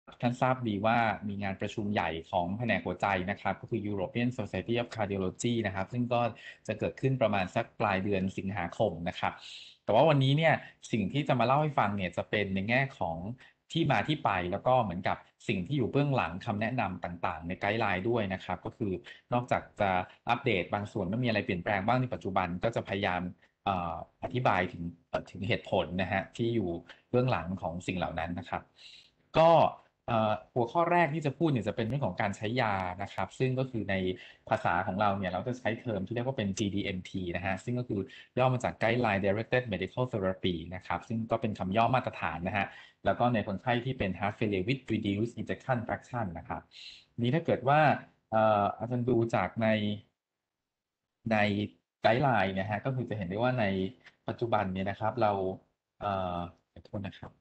ท่านทราบดีว่ามีงานประชุมใหญ่ของแผนกหัวใจนะครับก็คือ European Society of Cardiology นะครับซึ่งก็จะเกิดขึ้นประมาณสักปลายเดือนสิงหาคมนะครับแต่ว่าวันนี้เนี่ยสิ่งที่จะมาเล่าให้ฟังเนี่ยจะเป็นในแง่ของที่มาที่ไปแล้วก็เหมือนกับสิ่งที่อยู่เบื้องหลังคำแนะนำต่างๆในไกด์ไลน์ด้วยนะครับก็คือนอกจากจะอัปเดตบางส่วนว่ามีอะไรเปลี่ยนแปลงบ้างในปัจจุบันก็จะพยายามอธิบายถึงเหตุผลนะฮะที่อยู่เบื้องหลังของสิ่งเหล่านั้นนะครับก็หัวข้อแรกที่จะพูดเนี่ยจะเป็นเรื่องของการใช้ยานะครับซึ่งก็คือในภาษาของเราเนี่ยเราจะใช้เทอมที่เรียกว่าเป็น GDMT นะฮะซึ่งก็คือย่อมาจาก Guideline Directed Medical Therapy นะครับซึ่งก็เป็นคำย่อมาตรฐานนะฮะแล้วก็ในคนไข้ที่เป็น Heart Failure with Reduced Ejection Fraction นะครับนี้ถ้าเกิดว่าอาจารย์ดูจากในไกด์ไลน์นะฮะก็คือจะเห็นได้ว่าในปัจจุบันเนี่ยนะครับเราเอ่อขอโทษนะครับ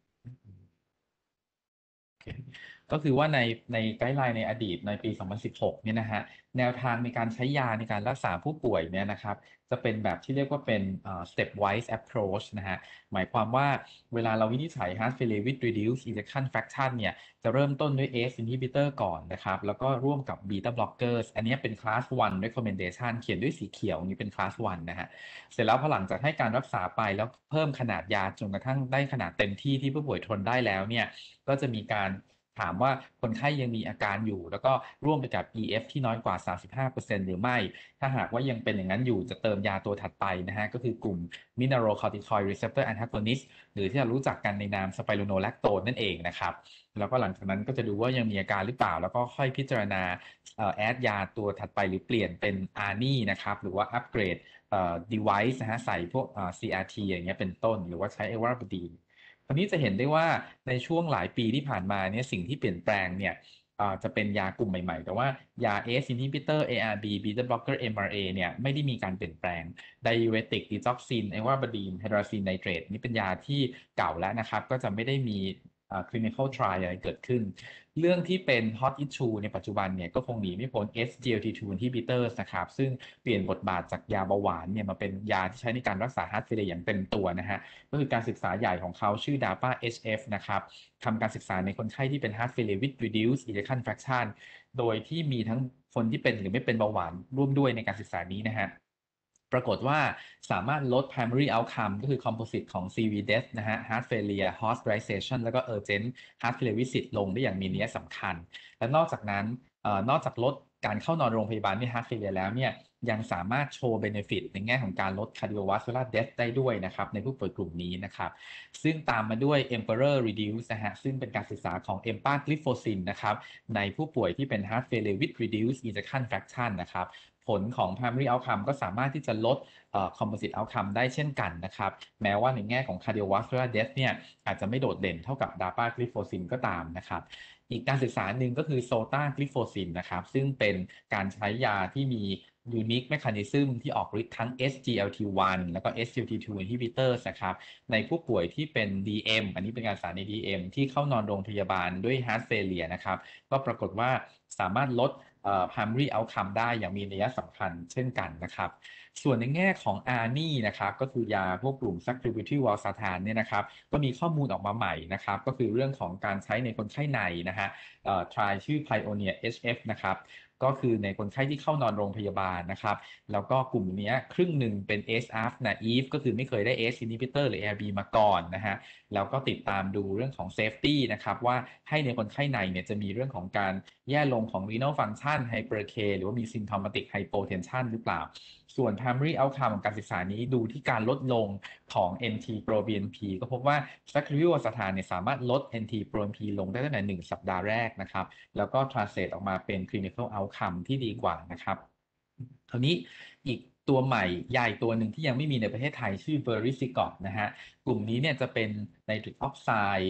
ก็คือว่าในไกด์ไลน์ในอดีตในปี 2016 เนี่ยนะฮะแนวทางในการใช้ยาในการรักษาผู้ป่วยเนี่ยนะครับจะเป็นแบบที่เรียกว่าเป็นstepwise approach นะฮะหมายความว่าเวลาเราวินิจฉัย heart failure with reduced ejection fraction เนี่ยจะเริ่มต้นด้วย ACE inhibitor ก่อนนะครับแล้วก็ร่วมกับ beta blockers อันนี้เป็น class 1 recommendation เขียนด้วยสีเขียวนี่เป็น class 1นะฮะเสร็จแล้วพอหลังจากให้การรักษาไปแล้วเพิ่มขนาดยาจนกระทั่งได้ขนาดเต็มที่ที่ผู้ป่วยทนได้แล้วเนี่ย ก็จะมีการถามว่าคนไข้ยังมีอาการอยู่แล้วก็ร่วมไปกับ EF ที่น้อยกว่า 35%หรือไม่ ถ้าหากว่ายังเป็นอย่างนั้นอยู่จะเติมยาตัวถัดไปนะฮะก็คือกลุ่ม mineralocorticoid receptor antagonist หรือที่เรารู้จักกันในนาม spironolactone นั่นเองนะครับแล้วก็หลังจากนั้นก็จะดูว่ายังมีอาการหรือเปล่าแล้วก็ค่อยพิจารณาแอดยาตัวถัดไปหรือเปลี่ยนเป็น ARNI นะครับหรือว่าอัปเกรดdevice นะฮะใส่พวกCRT อย่างเงี้ยเป็นต้นหรือว่าใช้ Everabudine คราวนี้จะเห็นได้ว่าในช่วงหลายปีที่ผ่านมาเนี่ยสิ่งที่เปลี่ยนแปลงเนี่ยจะเป็นยากลุ่มใหม่ๆแต่ว่ายา ACE inhibitor ARB beta blocker MRA เนี่ยไม่ได้มีการเปลี่ยนแปลง diuretic digoxin ivabradine hydrazine nitrate นี่เป็นยาที่เก่าแล้วนะครับก็จะไม่ได้มีclinical trial อะไรเกิดขึ้นเรื่องที่เป็น hot issue ในปัจจุบันเนี่ยก็คงหนีไม่พ้น SGLT2 inhibitors นะครับซึ่งเปลี่ยนบทบาทจากยาเบาหวานเนี่ยมาเป็นยาที่ใช้ในการรักษา heart failure อย่างเต็มตัวนะฮะ ก็คือการศึกษาใหญ่ของเขาชื่อ DAPA HF นะครับทำการศึกษาในคนไข้ที่เป็น heart failure with reduced ejection fraction โดยที่มีทั้งคนที่เป็นหรือไม่เป็นเบาหวานร่วมด้วยในการศึกษานี้นะฮะปรากฏว่าสามารถลด primary outcome ก็คือ composite ของ CV death นะฮะ heart failure hospitalization แล้วก็ urgent heart failure visit ลงได้อย่างมีนัยสำคัญ และนอกจากนั้นนอกจากลดการเข้านอนโรงพยาบาลที่ heart failure แล้วเนี่ยยังสามารถโชว์ benefit ในแง่ของการลด cardiovascular death ได้ด้วยนะครับในผู้ป่วยกลุ่มนี้นะครับซึ่งตามมาด้วย Emperor Reduce นะฮะซึ่งเป็นการศึกษาของ empagliflozin นะครับในผู้ป่วยที่เป็น heart failure with reduced ejection fraction นะครับผลของ primary outcome ก็สามารถที่จะลดcomposite outcome ได้เช่นกันนะครับแม้ว่าในแง่ของ cardiovascular death เนี่ยอาจจะไม่โดดเด่นเท่ากับ dapagliflozin ก็ตามนะครับอีกการศึกษาหนึ่งก็คือ sotagliflozin นะครับซึ่งเป็นการใช้ยาที่มี unique mechanism ที่ออกฤทธิ์ทั้ง SGLT1 แล้วก็ SGLT2 inhibitors นะครับในผู้ป่วยที่เป็น DM อันนี้เป็นการศึกษาใน DM ที่เข้านอนโรงพยาบาลด้วย heart failure นะครับก็ปรากฏว่าสามารถลดprimary outcome ได้อย่างมีนัยสำคัญเช่นกันนะครับส่วนในแง่ของ ARNI นะครับก็คือยาพวกกลุ่ม sacubitril valsartan เนี่ยนะครับก็มีข้อมูลออกมาใหม่นะครับก็คือเรื่องของการใช้ในคนไข้ในนะฮะtrial ชื่อ Pioneer HF นะครับก็คือในคนไข้ที่เข้านอนโรงพยาบาลนะครับแล้วก็กลุ่มนี้ครึ่งหนึ่งเป็น ASAF naive ก็คือไม่เคยได้ ACE inhibitor หรือ ARB มาก่อนนะฮะแล้วก็ติดตามดูเรื่องของ safety นะครับว่าให้ในคนไข้ในเนี่ยจะมีเรื่องของการแย่ลงของ renal function hyperk หรือว่ามี symptomatic hypotension หรือเปล่าส่วน primary outcome ของการศึกษานี้ดูที่การลดลงของ NT-proBNP ก็พบว่า sacubitril/valsartan เนี่ยสามารถลด NT-proBNP ลงได้ตั้งแต่1 สัปดาห์แรกนะครับแล้วก็ translate ออกมาเป็น clinical outcome ที่ดีกว่านะครับคราวนี้อีกตัวใหม่ใหญ่ตัวหนึ่งที่ยังไม่มีในประเทศไทยชื่อ Vericiguat นะฮะกลุ่มนี้เนี่ยจะเป็น nitric oxide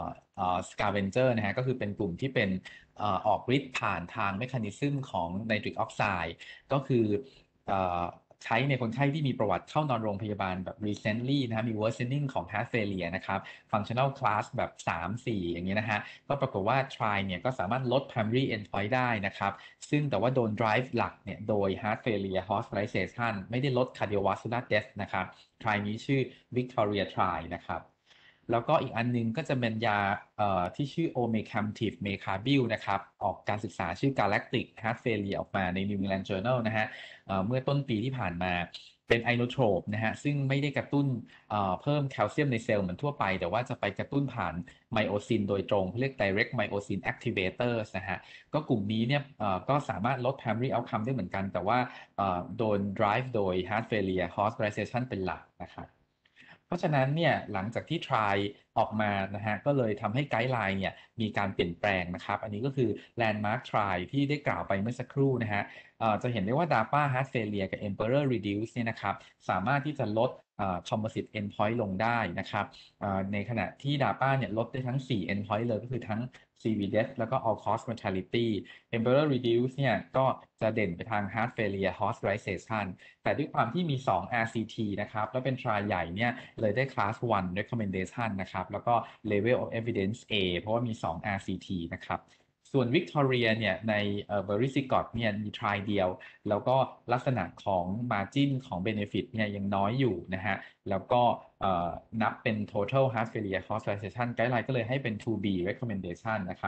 scavenger นะฮะก็คือเป็นกลุ่มที่เป็นออกฤทธิ์ผ่านทางเมคานิซึมของ nitric oxide ก็คือเอ่อใช้ในคนไข้ที่มีประวัติเข้านอนโรงพยาบาลแบบ recently นะฮะมี worsening ของ heart failure นะครับ functional class แบบ3-4อย่างเงี้ยนะฮะก็ปรากฏว่า try เนี่ยก็สามารถลด primary endpoint ได้นะครับซึ่งแต่ว่าโดน drive หลักเนี่ยโดย heart failure hospitalization ไม่ได้ลด cardiovascular death นะครับ try นี้ชื่อ Victoria try นะครับแล้วก็อีกอันนึงก็จะเป็นยาที่ชื่อ omecamtiv mecarbil นะครับออกการศึกษาชื่อ Galactic Heart Failure ออกมาใน New England Journal นะฮะเมื่อต้นปีที่ผ่านมาเป็นไอโนโทรปนะฮะซึ่งไม่ได้กระตุ้นเพิ่มแคลเซียมในเซลล์เหมือนทั่วไปแต่ว่าจะไปกระตุ้นผ่านไมโอซินโดยตรงเรียก direct myosin activators นะฮะก็กลุ่มนี้เนี่ยก็สามารถลด primary outcome ได้เหมือนกันแต่ว่าโดน drive โดย heart failure hospitalization เป็นหลักนะครับเพราะฉะนั้นเนี่ยหลังจากที่ try ออกมานะฮะก็เลยทำให้ไกด์ไลน์เนี่ยมีการเปลี่ยนแปลงนะครับอันนี้ก็คือ landmark try ที่ได้กล่าวไปเมื่อสักครู่นะฮะจะเห็นได้ว่า DAPA heart failure กับ Emperor reduce เนี่ยนะครับสามารถที่จะลดcomposite endpoint ลงได้นะครับในขณะที่ DAPA เนี่ยลดได้ทั้ง 4 endpoint เลยก็คือทั้ง CV death แล้วก็ all cause mortality Emperor reduce เนี่ยก็จะเด่นไปทาง heart failure hospitalization แต่ด้วยความที่มี 2 RCT นะครับแล้วเป็น trial ใหญ่เนี่ยเลยได้ class 1 recommendation นะครับแล้วก็ level of evidence A เพราะว่ามี 2 RCT นะครับส่วน Victoria เนี่ยในBericicot เนี่ยมี trial เดียวแล้วก็ลักษณะของ margin ของ benefit เนี่ยยังน้อยอยู่นะฮะแล้วก็นับเป็น total heart failure hospitalization guideline ก็เลยให้เป็น 2B recommendation นะครับ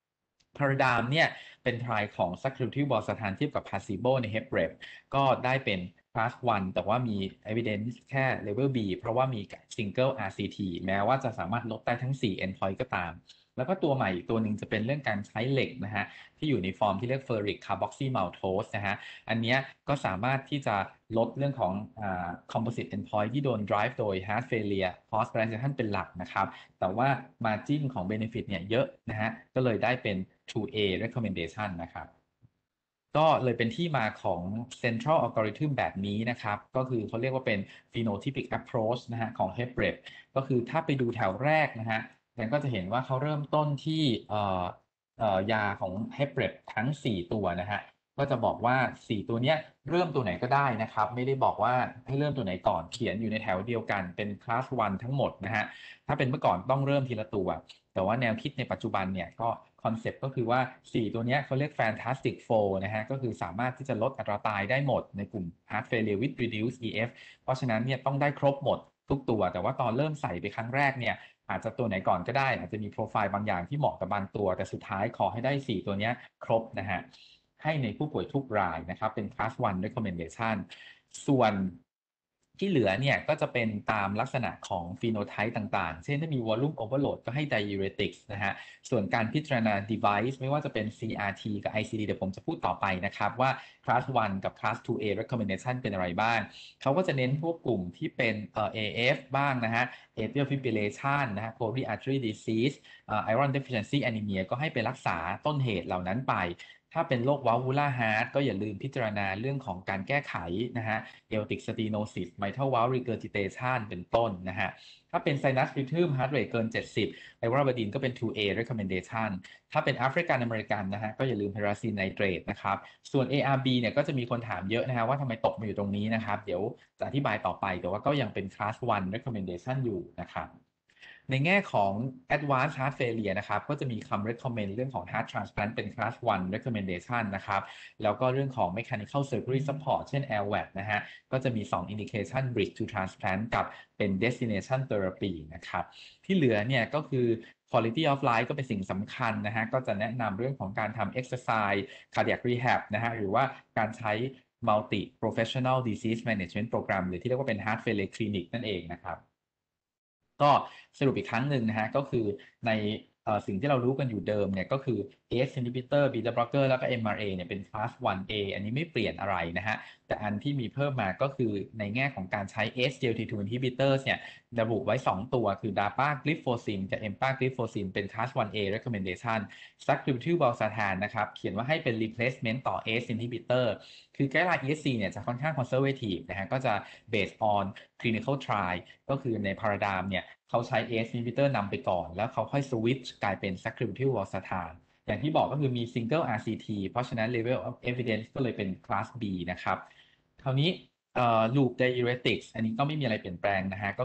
Paradigm เนี่ยเป็น trial ของ sacubitril/valsartan เทียบกับ placebo ใน HFrEF ก็ได้เป็น class 1 แต่ว่ามี evidence แค่ level B เพราะว่ามี single RCT แม้ว่าจะสามารถลดได้ทั้ง 4 endpoint ก็ตาม แล้วก็ตัวใหม่อีกตัวหนึ่งจะเป็นเรื่องการใช้เหล็กนะฮะที่อยู่ในฟอร์มที่เรียก ferric carboxymaltose นะฮะอันเนี้ยก็สามารถที่จะลดเรื่องของcomposite endpoint ที่โดน drive โดย heart failure hospitalization เป็นหลักนะครับแต่ว่า margin ของ benefit เนี่ยเยอะนะฮะก็เลยได้เป็น 2A recommendation นะครับก็เลยเป็นที่มาของ central algorithm แบบนี้นะครับก็คือเขาเรียกว่าเป็น phenotypic approach นะฮะของ HFrEF ก็คือถ้าไปดูแถวแรกนะฮะมันก็จะเห็นว่าเขาเริ่มต้นที่ยาของ HFrEF ทั้ง 4 ตัวนะฮะก็จะบอกว่า 4 ตัวเนี้ยเริ่มตัวไหนก็ได้นะครับไม่ได้บอกว่าให้เริ่มตัวไหนก่อนเขียนอยู่ในแถวเดียวกันเป็น class 1 ทั้งหมดนะฮะถ้าเป็นเมื่อก่อนต้องเริ่มทีละตัวแต่ว่าแนวคิดในปัจจุบันเนี่ยก็คอนเซปต์ก็คือว่า 4 ตัวเนี้ยเขาเรียก Fantastic Four นะฮะก็คือสามารถที่จะลดอัตราตายได้หมดในกลุ่ม Heart Failure with Reduced EF เพราะฉะนั้นเนี่ยต้องได้ครบหมดทุกตัวแต่ว่าตอนเริ่มใส่ไปครั้งแรกเนี่ยอาจจะตัวไหนก่อนก็ได้อาจจะมีโปรไฟล์บางอย่างที่เหมาะกับบางตัวแต่สุดท้ายขอให้ได้ 4 ตัวเนี้ยครบนะฮะให้ในผู้ป่วยทุกรายนะครับเป็น Class 1 Recommendation ส่วนที่เหลือเนี่ยก็จะเป็นตามลักษณะของฟีโนไทป์ต่างๆ เช่นถ้ามี volume overload ก็ให้ diuretics นะฮะส่วนการพิจารณา device ไม่ว่าจะเป็น CRT กับ ICD เดี๋ยวผมจะพูดต่อไปนะครับว่า class 1 กับ class 2A recommendation เป็นอะไรบ้าง เขาก็จะเน้นพวกกลุ่มที่เป็นAF บ้างนะฮะ atrial fibrillation นะฮะ coronary artery disease iron deficiency anemia ก็ให้ไปรักษาต้นเหตุเหล่านั้นไป ถ้าเป็นโรค valvular heart ก็อย่าลืมพิจารณาเรื่องของการแก้ไขนะฮะ aortic stenosis mitral valve regurgitation เป็นต้นนะฮะถ้าเป็น sinus rhythm heart rate เกิน 70 ไอวราบดินก็เป็น 2A recommendation ถ้าเป็นแอฟริกันอเมริกันนะฮะก็อย่าลืม Pyrazine Nitrate นะครับส่วน ARB เนี่ยก็จะมีคนถามเยอะนะฮะว่าทำไมตกมาอยู่ตรงนี้นะครับเดี๋ยวจะอธิบายต่อไปแต่ว่าก็ยังเป็น class 1 recommendation อยู่นะครับในแง่ของ advanced heart failure นะครับก็จะมีคำ recommend เรื่องของ heart transplant เป็น class 1 recommendation นะครับแล้วก็เรื่องของ mechanical surgery support เช่น LVAD นะฮะก็จะมี 2 indication bridge to transplant กับเป็น destination therapy นะครับที่เหลือเนี่ยก็คือ quality of life ก็เป็นสิ่งสำคัญนะฮะก็จะแนะนำเรื่องของการทำ exercise cardiac rehab นะฮะหรือว่าการใช้ multi professional disease management program หรือที่เรียกว่าเป็น heart failure clinic นั่นเองนะครับ ก็สรุปอีกครั้งหนึ่งนะฮะก็คือในสิ่งที่เรารู้กันอยู่เดิมเนี่ยก็คือ ACE inhibitor beta blocker แล้วก็ MRA เนี่ยเป็น class 1A อันนี้ไม่เปลี่ยนอะไรนะฮะแต่อันที่มีเพิ่มมาก็คือในแง่ของการใช้ SGLT2 inhibitors เนี่ยระบุไว้ 2 ตัวคือ dapagliflozin กับ empagliflozin เป็น class 1A recommendation sacubitril/valsartan นะครับเขียนว่าให้เป็น replacement ต่อ ACE inhibitor คือไกด์ไลน์ ESC เนี่ยจะค่อนข้าง conservative นะฮะก็จะ based on clinical trial ก็คือใน paradigm เนี่ยเขาใช้ ACE inhibitor นำไปก่อนแล้วเขาค่อย switch กลายเป็น sacubitril/valsartan อย่างที่บอกก็คือมี single RCT เพราะฉะนั้น level of evidence ก็เลยเป็น class B นะครับคราวนี้loop diuretics อันนี้ก็ไม่มีอะไรเปลี่ยนแปลงนะฮะก็คือ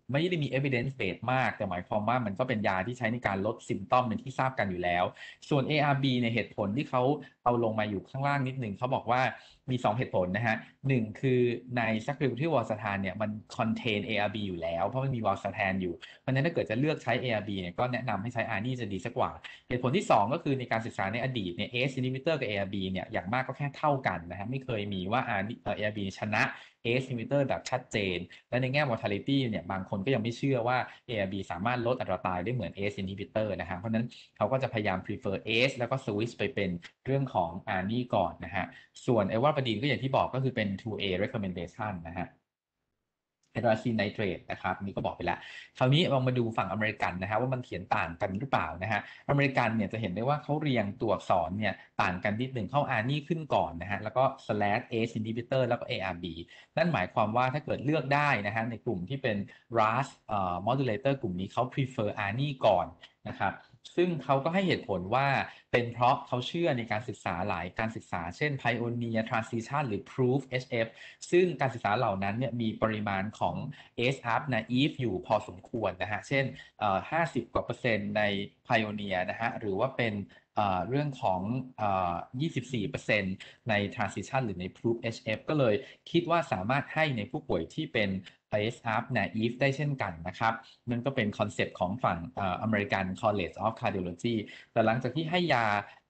ไม่ได้มี evidence base มากแต่หมายความว่ามันก็เป็นยาที่ใช้ในการลดซิมตอมเป็นที่ทราบกันอยู่แล้วส่วน ARB ในเหตุผลที่เขาเอาลงมาอยู่ข้างล่างนิดนึงเขาบอกว่ามี2เหตุผลนะฮะหนึ่งคือในซักริวที่วอลสแทนเนี่ยมัน contain ARB อยู่แล้วเพราะมันมีวอลสแทนอยู่เพราะฉะนั้นถ้าเกิดจะเลือกใช้ ARB เนี่ยก็แนะนำให้ใช้อาร์นี่จะดีสักกว่าเหตุผลที่2ก็คือในการศึกษาในอดีตเนี่ย ACE inhibitor กับ ARB เนี่ยอย่างมากก็แค่เท่ากันนะฮะไม่เคยมีว่า ARB ชนะ ACE inhibitor แบบชัดเจนและในแง่ mortality เนี่ยบางคนก็ยังไม่เชื่อว่า ARB สามารถลดอัตราตายได้เหมือน ACE inhibitor นะฮะเพราะนั้นเขาก็จะพยายาม prefer ACE แล้วก็ switch ไปเป็นเรื่องของ ARNI ก่อนนะฮะส่วนไอวาปาดีนก็อย่างที่บอกก็คือเป็น 2A recommendation นะฮะไฮดราซีนไนเตรตนะครับนี่ก็บอกไปแล้วคราวนี้ลองมาดูฝั่งอเมริกันนะฮะว่ามันเขียนต่างกันหรือเปล่านะฮะอเมริกันเนี่ยจะเห็นได้ว่าเขาเรียงตัวอักษรเนี่ยต่างกันนิดหนึ่งเข้า ARNI ขึ้นก่อนนะฮะแล้วก็ slash ACE inhibitor แล้วก็ ARB นั่นหมายความว่าถ้าเกิดเลือกได้นะฮะในกลุ่มที่เป็น RAS modulator กลุ่มนี้เขา prefer ARNI ก่อนนะครับซึ่งเขาก็ให้เหตุผลว่าเป็นเพราะเขาเชื่อในการศึกษาหลายการศึกษาเช่น Pioneer Transition หรือ Proof HF ซึ่งการศึกษาเหล่านั้นเนี่ยมีปริมาณของ ASAP naive อยู่พอสมควรนะฮะเช่น50 กว่า%ใน Pioneer นะฮะหรือว่าเป็นเรื่องของ24%ใน Transition หรือใน Proof HF ก็เลยคิดว่าสามารถให้ในผู้ป่วยที่เป็น ASAP naive ได้เช่นกันนะครับนั่นก็เป็นคอนเซปต์ของฝั่งAmerican College of Cardiology แต่หลังจากที่ให้ยา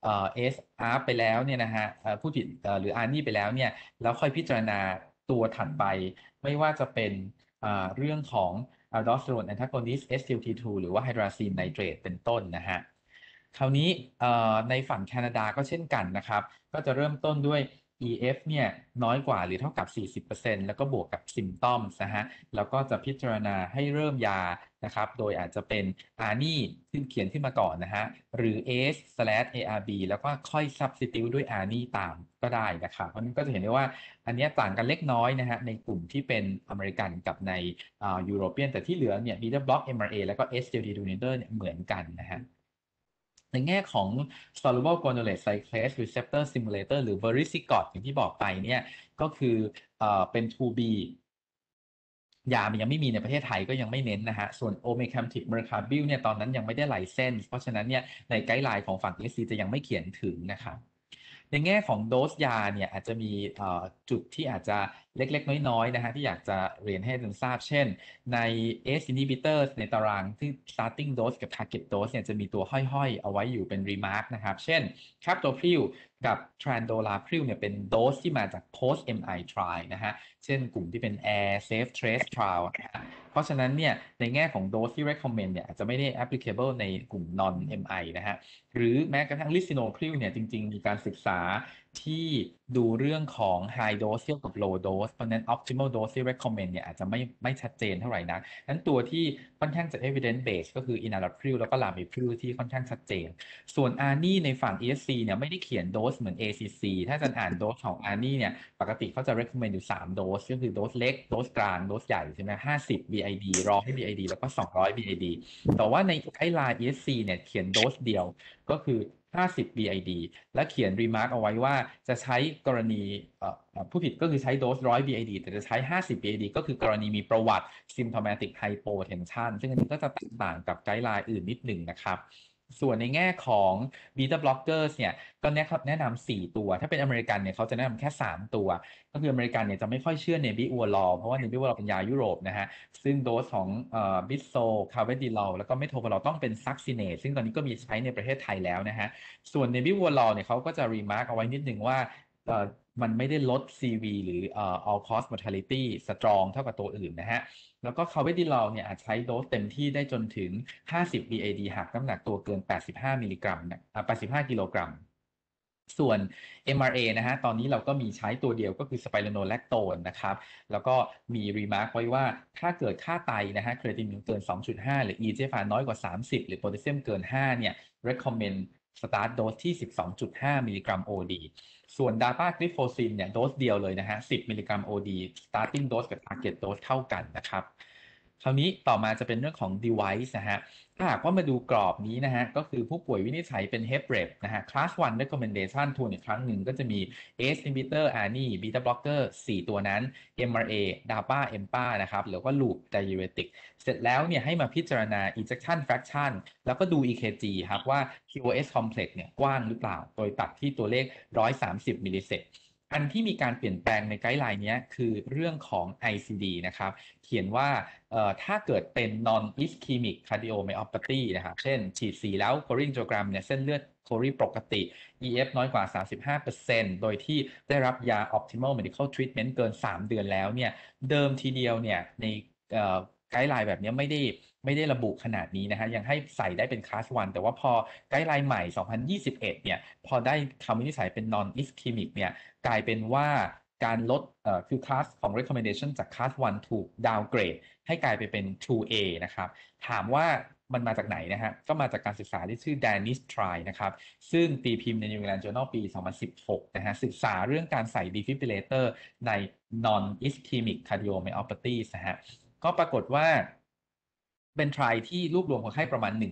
ASAP ไปแล้วเนี่ยนะฮะผู้ผิดหรือ ARNI ไปแล้วเนี่ยแล้วค่อยพิจารณาตัวถัดไปไม่ว่าจะเป็นเรื่องของ aldosterone antagonist SGLT2 หรือว่า hydrazine nitrate เป็นต้นนะฮะคราวนี้ในฝั่งแคนาดาก็เช่นกันนะครับก็จะเริ่มต้นด้วย EF เนี่ยน้อยกว่าหรือเท่ากับ 40% แล้วก็บวกกับ symptoms นะฮะแล้วก็จะพิจารณาให้เริ่มยานะครับโดยอาจจะเป็น ARNI ที่เขียนขึ้นมาก่อนนะฮะหรือ ACE/ARB แล้วก็ค่อย substitute ด้วย ARNI ตามก็ได้นะครับเพราะนั้นก็จะเห็นได้ว่าอันนี้ต่างกันเล็กน้อยนะฮะในกลุ่มที่เป็นอเมริกันกับในยุโรเปียนแต่ที่เหลือเนี่ย beta block MRA แล้วก็ SGLT2 inhibitor เนี่ยเหมือนกันนะฮะในแง่ของ soluble guanylate cyclase receptor stimulator หรือ vericiguat อย่างที่บอกไปเนี่ยก็คือเป็น 2B ยามันยังไม่มีในประเทศไทยก็ยังไม่เน้นนะฮะส่วนโอเมคัมติกเมอร์คาบิลเนี่ยตอนนั้นยังไม่ได้ไลเซนส์เพราะฉะนั้นเนี่ยในไกด์ไลน์ของฝั่ง ESC จะยังไม่เขียนถึงนะครับในแง่ของโดสยาเนี่ยอาจจะมีจุดที่อาจจะเล็กๆน้อยๆนะฮะที่อยากจะเรียนให้ท่านทราบเช่นใน ACE inhibitor ในตารางที่ starting dose กับ target dose เนี่ยจะมีตัวห้อยๆเอาไว้อยู่เป็น remark นะครับเช่น captopril กับ trandolatpril เนี่ยเป็นโดสที่มาจาก post MI trial นะฮะเช่นกลุ่มที่เป็น AIR safe trace trial นะฮะเพราะฉะนั้นเนี่ยในแง่ของโดสที่ recommend เนี่ยอาจจะไม่ได้ applicable ในกลุ่ม non MI นะฮะหรือแม้กระทั่ง lisinopril เนี่ยจริงๆมีการศึกษาที่ดูเรื่องของ high dose เทียบกับ low dose เพราะนั้น optimal dose ที่ recommend เนี่ยอาจจะไม่ชัดเจนเท่าไหร่นักนั้นตัวที่ค่อนข้างจะ evidence base ก็คือ enalapril แล้วก็ lamipril ที่ค่อนข้างชัดเจนส่วน ARNI ในฝั่ง ESC เนี่ยไม่ได้เขียนโดสเหมือน ACC ถ้าจะอ่านโดสของ ARNI เนี่ยปกติเขาจะ recommend อยู่3โดสก็คือโดสเล็กโดสกลางโดสใหญ่ใช่ไหม50 BID รอให้ BID แล้วก็200 BID แต่ว่าในไกด์ไลน์ ESC เนี่ยเขียนโดสเดียวก็คือ50 BID และเขียน remark เอาไว้ว่าจะใช้กรณีผู้ผิดก็คือใช้โดส100 BID แต่จะใช้50 BID ก็คือกรณีมีประวัติ symptomatic hypotension ซึ่งอันนี้ก็จะแตกต่างกับไกด์ไลน์อื่นนิดหนึ่งนะครับส่วนในแง่ของ beta blockers เนี่ยก็แนะนำ4ตัวถ้าเป็นอเมริกันเนี่ยเขาจะแนะนำแค่3ตัวก็คืออเมริกันเนี่ยจะไม่ค่อยเชื่อ nebivolol เพราะว่า nebivolol เป็นยายุโรปนะฮะซึ่งโดสของบิสโซคาเวดิลอลแล้วก็เมโทโพลอลต้องเป็นซักซิเนตซึ่งตอนนี้ก็มีใช้ในประเทศไทยแล้วนะฮะส่วน nebivolol เนี่ยเขาก็จะรีมาร์กเอาไว้นิดนึงว่ามันไม่ได้ลด CV หรือall cause mortality strong เท่ากับตัวอื่นนะฮะแล้วก็คาเวดิลอลเนี่ยอาจใช้โดสเต็มที่ได้จนถึง50 BAD หากน้ำหนักตัวเกิน85มิลลิกรัม85กิโลกรัมส่วน MRA นะฮะตอนนี้เราก็มีใช้ตัวเดียวก็คือสไปรูโนแลคโตนนะครับแล้วก็มีรีมาร์กไว้ว่าถ้าเกิดค่าไตนะฮะเครีตินินเกิน 2.5 หรือ eGFR น้อยกว่า 30 หรือโพแทสเซียมเกิน 5 เนี่ย recommend start dose ที่ 12.5 มิลลิกรัม OD ส่วน data glyphosine เนี่ยโดสเดียวเลยนะฮะ10 มิลลิกรัม OD starting dose กับ target dose เท่ากันนะครับคราวนี้ต่อมาจะเป็นเรื่องของ device นะฮะถ้าหากว่ามาดูกรอบนี้นะฮะก็คือผู้ป่วยวินิจฉัยเป็น HEPREP นะฮะ Class 1 recommendation ทวนอีกครั้งหนึ่งก็จะมี ACE inhibitor ARNI beta blocker 4 ตัวนั้น MRA DAPA EMPA นะครับหรือว่า loop diuretic เสร็จแล้วเนี่ยให้มาพิจารณา ejection fraction แล้วก็ดู EKG ครับว่า QoS complex เนี่ยกว้างหรือเปล่าโดยตัดที่ตัวเลข130มิลลิเซกอันที่มีการเปลี่ยนแปลงในไกด์ไลน์นี้คือเรื่องของ ICD นะครับเขียนว่าถ้าเกิดเป็น non ischemic cardiomyopathy นะครับเช่นฉีดสีแล้ว choreogram เนี่ยเส้นเลือดโครีปกติ EF น้อยกว่า 35%โดยที่ได้รับยา optimal medical treatment เกิน 3 เดือนแล้วเนี่ยเดิมทีเดียวเนี่ยในไกด์ไลน์แบบนี้ไม่ได้ระบุขนาดนี้นะฮะยังให้ใส่ได้เป็นคลาส 1 แต่ว่าพอไกด์ไลน์ใหม่ 2021 เนี่ยพอได้คำวินิจฉัยเป็น non ischemic เนี่ยกลายเป็นว่าการลดคือคลาสของ recommendation จากคลาส 1 ถูก downgrade ให้กลายไปเป็น 2A นะครับถามว่ามันมาจากไหนนะฮะก็มาจากการศึกษาที่ชื่อ Danish Trial นะครับซึ่งตีพิมพ์ใน New England Journal ปี 2016 นะฮะศึกษาเรื่องการใส่ defibrillator ใน non ischemic cardiomyopathy นะฮะก็ปรากฏว่าเป็น trial ที่รวบรวมคนไข้ประมาณ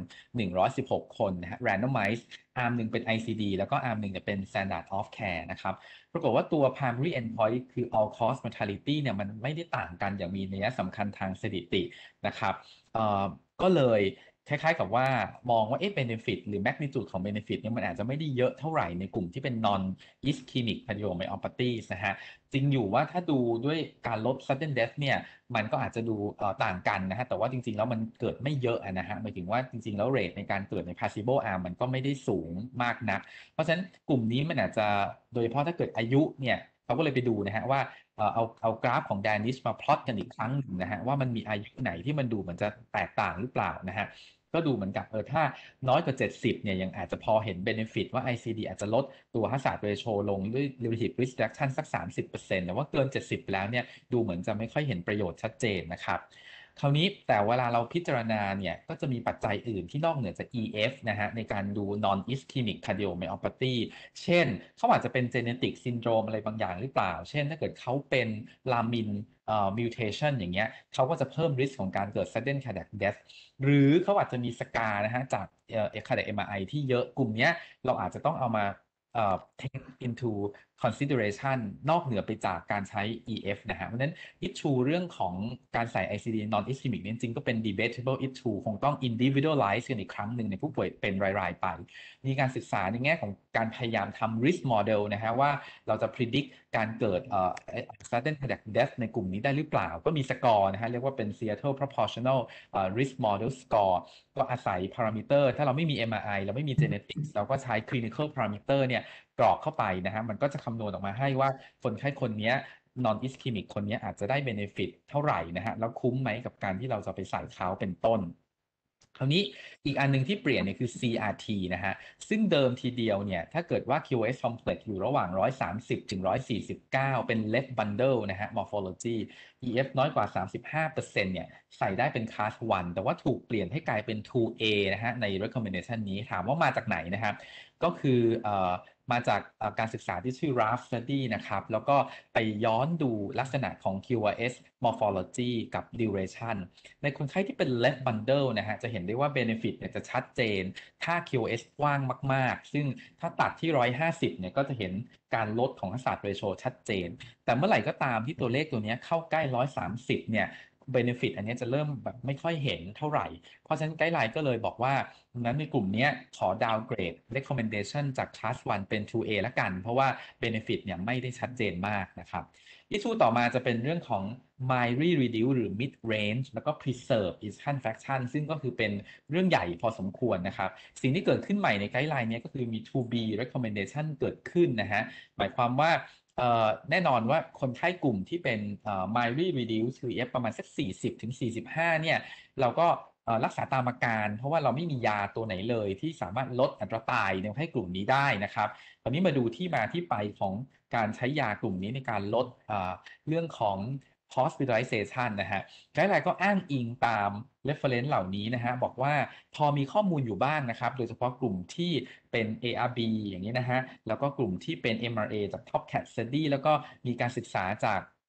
1,116 คนนะฮะ randomize อาร์มหนึ่งเป็น ICD แล้วก็อาร์มหนึ่งเนี่ยเป็น standard of care นะครับปรากฏว่าตัว primary endpoint คือ all cause mortality เนี่ยมันไม่ได้ต่างกันอย่างมีนัยสำคัญทางสถิตินะครับก็เลยคล้ายๆกับว่ามองว่าbenefit หรือ magnitude ของ benefit เนี่ยมันอาจจะไม่ได้เยอะเท่าไหร่ในกลุ่มที่เป็น non ischemic cardiomyopathy นะฮะจริงอยู่ว่าถ้าดูด้วยการลด sudden death เนี่ยมันก็อาจจะดูต่างกันนะฮะแต่ว่าจริงๆแล้วมันเกิดไม่เยอะนะฮะหมายถึงว่าจริงๆแล้วเรทในการเกิดใน placebo arm มันก็ไม่ได้สูงมากนักเพราะฉะนั้นกลุ่มนี้มันอาจจะโดยเฉพาะถ้าเกิดอายุเนี่ยเขาก็เลยไปดูนะฮะว่าเอากราฟของแดนิชมาพลอตกันอีกครั้งหนึ่งนะฮะว่ามันมีอายุไหนที่มันดูเหมือนจะแตกต่างหรือเปล่านะฮะก็ดูเหมือนกับถ้าน้อยกว่า70เนี่ยยังอาจจะพอเห็น benefit ว่า ICD อาจจะลดตัว hazard ratio ลงด้วย relative risk reduction สัก 30%แต่ว่าเกิน 70 ไปแล้วเนี่ยดูเหมือนจะไม่ค่อยเห็นประโยชน์ชัดเจนนะครับคราวนี้แต่เวลาเราพิจารณาเนี่ยก็จะมีปัจจัยอื่นที่นอกเหนือจาก EF นะฮะในการดู non ischemic cardiomyopathy เช่นเขาอาจจะเป็น genetic syndrome อะไรบางอย่างหรือเปล่าเช่นถ้าเกิดเขาเป็นลามินmutation อย่างเงี้ยเขาก็จะเพิ่ม risk ของการเกิด sudden cardiac death หรือเขาอาจจะมีสกานะฮะจากcardiac MRI ที่เยอะกลุ่มเนี้ยเราอาจจะต้องเอามาtake into consideration นอกเหนือไปจากการใช้ EF นะฮะเพราะฉะนั้น issue เรื่องของการใส่ ICD non ischemic เนี่ยจริงๆก็เป็น debatable issue คงต้อง individualize กันอีกครั้งหนึ่งในผู้ป่วยเป็นรายๆไป มีการศึกษาในแง่ของการพยายามทำ risk model นะฮะว่าเราจะ predict การเกิดsudden cardiac death ในกลุ่มนี้ได้หรือเปล่าก็มีสกอร์นะฮะเรียกว่าเป็น Seattle Proportional Risk Model Score ก็อาศัยพารามิเตอร์ถ้าเราไม่มี MRI เราไม่มี Genetics เราก็ใช้ Clinical Parameter เนี่ยกรอกเข้าไปนะฮะมันก็จะคำนวณออกมาให้ว่าคนไข้คนนี้ non ischemic คนนี้อาจจะได้ benefit เท่าไหร่นะฮะแล้วคุ้มไหมกับการที่เราจะไปใส่เขาเป็นต้นคราวนี้อีกอันหนึงที่เปลี่ยนเนี่ยคือ CRT นะฮะซึ่งเดิมทีเดียวเนี่ยถ้าเกิดว่า QoS complex อยู่ระหว่าง 130 ถึง 149 เป็น left bundle นะฮะ morphology EF น้อยกว่า 35%เนี่ยใส่ได้เป็น class 1 แต่ว่าถูกเปลี่ยนให้กลายเป็น 2A นะฮะใน recommendation นี้ถามว่ามาจากไหนนะครับก็คือมาจากการศึกษาที่ชื่อ RAFT study นะครับแล้วก็ไปย้อนดูลักษณะของ QoS morphology กับ duration ในคนไข้ที่เป็น left bundle นะฮะจะเห็นได้ว่า benefit เนี่ยจะชัดเจนถ้า QoS กว้างมากๆซึ่งถ้าตัดที่ 150 เนี่ยก็จะเห็นการลดของ hazard ratio ชัดเจนแต่เมื่อไหร่ก็ตามที่ตัวเลขตัวนี้เข้าใกล้ 130 เนี่ย benefit อันนี้จะเริ่มแบบไม่ค่อยเห็นเท่าไหร่เพราะฉะนั้นไกด์ไลน์ก็เลยบอกว่านั้นในกลุ่มนี้ขอ downgrade recommendation จาก class 1 เป็น 2A ละกันเพราะว่า benefit เนี่ยไม่ได้ชัดเจนมากนะครับ issue ต่อมาจะเป็นเรื่องของ mildly reduce หรือ mid range แล้วก็ preserve ejection fraction ซึ่งก็คือเป็นเรื่องใหญ่พอสมควรนะครับสิ่งที่เกิดขึ้นใหม่ในไกด์ไลน์นี้ก็คือมี 2B recommendation เกิดขึ้นนะฮะหมายความว่าแน่นอนว่าคนไข้กลุ่มที่เป็นmildly reduced คือ F ประมาณสัก40 ถึง 45เนี่ยเราก็รักษาตามอาการเพราะว่าเราไม่มียาตัวไหนเลยที่สามารถลดอัตราตายในคนไข้กลุ่มนี้ได้นะครับตอนนี้มาดูที่มาที่ไปของการใช้ยากลุ่มนี้ในการลดเรื่องของ hospitalization นะฮะไกด์ไลน์ก็อ้างอิงตาม reference เหล่านี้นะฮะบอกว่าพอมีข้อมูลอยู่บ้างนะครับโดยเฉพาะกลุ่มที่เป็น ARB อย่างนี้นะฮะแล้วก็กลุ่มที่เป็น MRA จาก TopCat Study แล้วก็มีการศึกษาจาก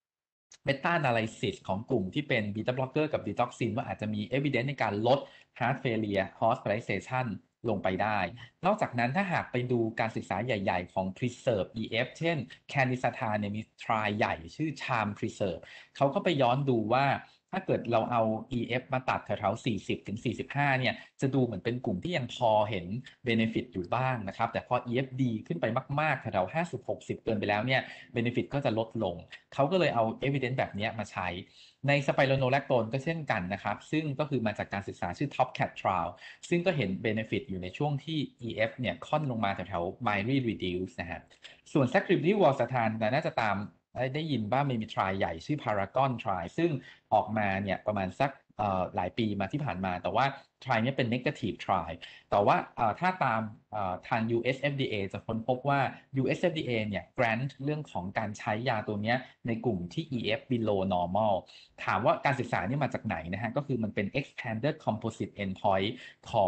Meta Analysis ของกลุ่มที่เป็น Beta Blocker กับ Digoxin ว่าอาจจะมี Evidence ในการลด Heart Failure Hospitalization ลงไปได้ นอกจากนั้นถ้าหากไปดูการศึกษาใหญ่ๆของ Preserve EF เช่น Canisata เนี่ยมี trial ใหญ่ชื่อ Charm Preserve เขาก็ไปย้อนดูว่าถ้าเกิดเราเอา EF มาตัดแถวๆ40ถึง45เนี่ยจะดูเหมือนเป็นกลุ่มที่ยังพอเห็น benefit อยู่บ้างนะครับแต่พอ EF ดีขึ้นไปมากๆแถวๆ50-60เกินไปแล้วเนี่ย benefit ก็จะลดลงเขาก็เลยเอา evidence แบบนี้มาใช้ในสไปโรโนแลคโตนก็เช่นกันนะครับซึ่งก็คือมาจากการศึกษาชื่อ TopCat Trial ซึ่งก็เห็น benefit อยู่ในช่วงที่ EF เนี่ยค่อนลงมาแถวๆ mildly reduced นะฮะส่วน sacubitril/valsartan น่าจะตามได้ยินว่ามี trial ใหญ่ชื่อ Paragon Trial ซึ่งออกมาเนี่ยประมาณสักหลายปีมาที่ผ่านมาแต่ว่า trial นี้เป็น negative trial แต่ว่าถ้าตามทาง US FDA จะค้นพบว่า US FDA เนี่ย grant เรื่องของการใช้ยาตัวนี้ในกลุ่มที่ EF below normal ถามว่าการศึกษานี่มาจากไหนนะฮะก็คือมันเป็น expanded composite endpoint ของ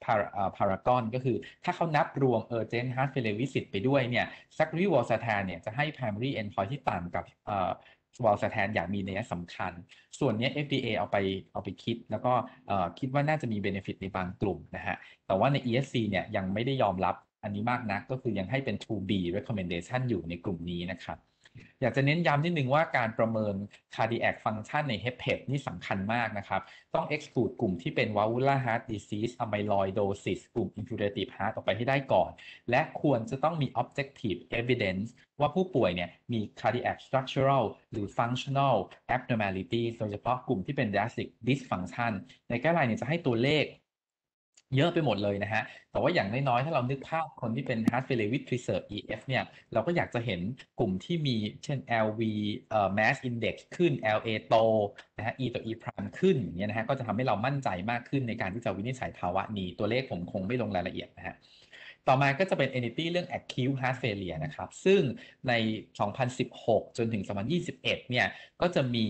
Paragon ก็คือถ้าเขานับรวม urgent heart failure visit ไปด้วยเนี่ย sacubitril/valsartan เนี่ยจะให้ primary endpoint ที่ต่างกับvalsartan อย่างมีนัยสำคัญส่วนนี้ FDA เอาไปคิดแล้วก็คิดว่าน่าจะมี benefit ในบางกลุ่มนะฮะแต่ว่าใน ESC เนี่ยยังไม่ได้ยอมรับอันนี้มากนักก็คือยังให้เป็น 2B recommendation อยู่ในกลุ่มนี้นะครับอยากจะเน้นย้ำนิดนึงว่าการประเมิน cardiac function ใน HFpEF นี่สำคัญมากนะครับต้อง exclude กลุ่มที่เป็น valvular heart disease amyloidosis กลุ่ม infiltrative heart ออกไปให้ได้ก่อนและควรจะต้องมี objective evidence ว่าผู้ป่วยเนี่ยมี cardiac structural หรือ functional abnormality โดยเฉพาะกลุ่มที่เป็น diastolic dysfunction ในไกด์ไลน์เนี่ยจะให้ตัวเลขเยอะไปหมดเลยนะฮะแต่ว่าอย่างน้อยๆถ้าเรานึกภาพคนที่เป็น heart failure with preserved EF เนี่ยเราก็อยากจะเห็นกลุ่มที่มีเช่น LV mass index ขึ้น LA โตนะฮะ E ต่อ E prime ขึ้นอย่างเงี้ยนะฮะก็จะทำให้เรามั่นใจมากขึ้นในการที่จะวินิจฉัยภาวะนี้ตัวเลขผมคงไม่ลงรายละเอียดนะฮะต่อมาก็จะเป็น entity เรื่อง acute heart failure นะครับซึ่งใน 2016 จนถึง 2021 เนี่ยก็จะมี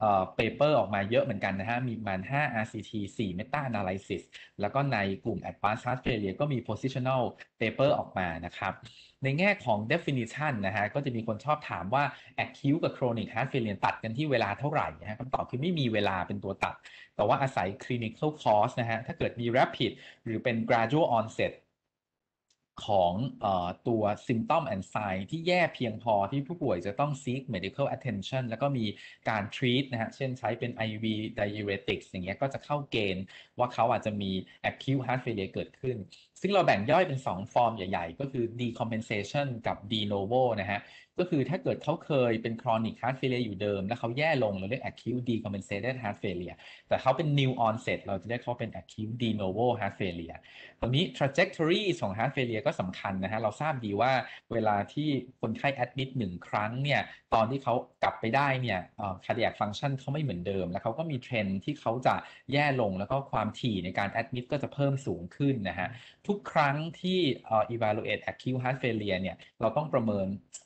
paper ออกมาเยอะเหมือนกันนะฮะมีประมาณ5 RCT 4 meta analysis แล้วก็ในกลุ่ม advanced heart failure ก็มี positional paper ออกมานะครับในแง่ของ definition นะฮะก็จะมีคนชอบถามว่า acute กับ chronic heart failure ตัดกันที่เวลาเท่าไหร่นะฮะคำตอบคือไม่มีเวลาเป็นตัวตัดแต่ว่าอาศัย clinical cause นะฮะถ้าเกิดมี rapid หรือเป็น gradual onsetของตัว symptom and sign ที่แย่เพียงพอที่ผู้ป่วยจะต้อง seek medical attention แล้วก็มีการ treat นะฮะเช่นใช้เป็น IV diuretics อย่างเงี้ยก็จะเข้าเกณฑ์ว่าเขาอาจจะมี acute heart failure เกิดขึ้นซึ่งเราแบ่งย่อยเป็น2ฟอร์มใหญ่ๆก็คือ decompensation กับ de novo นะฮะก็คือถ้าเกิดเขาเคยเป็น chronic heart failure อยู่เดิมแล้วเขาแย่ลงเราเรียก acute decompensated heart failure แต่เขาเป็น new onset เราจะเรียกเขาเป็น acute de novo heart failure ตรงนี้ trajectory ของ heart failure ก็สำคัญนะฮะเราทราบดีว่าเวลาที่คนไข้ admit 1 ครั้งเนี่ยตอนที่เขากลับไปได้เนี่ยcardiac function เขาไม่เหมือนเดิมแล้วเขาก็มีเทรนที่เขาจะแย่ลงแล้วก็ความถี่ในการ admit ก็จะเพิ่มสูงขึ้นนะฮะทุกครั้งที่evaluate acute heart failure เนี่ยเราต้องประเมิน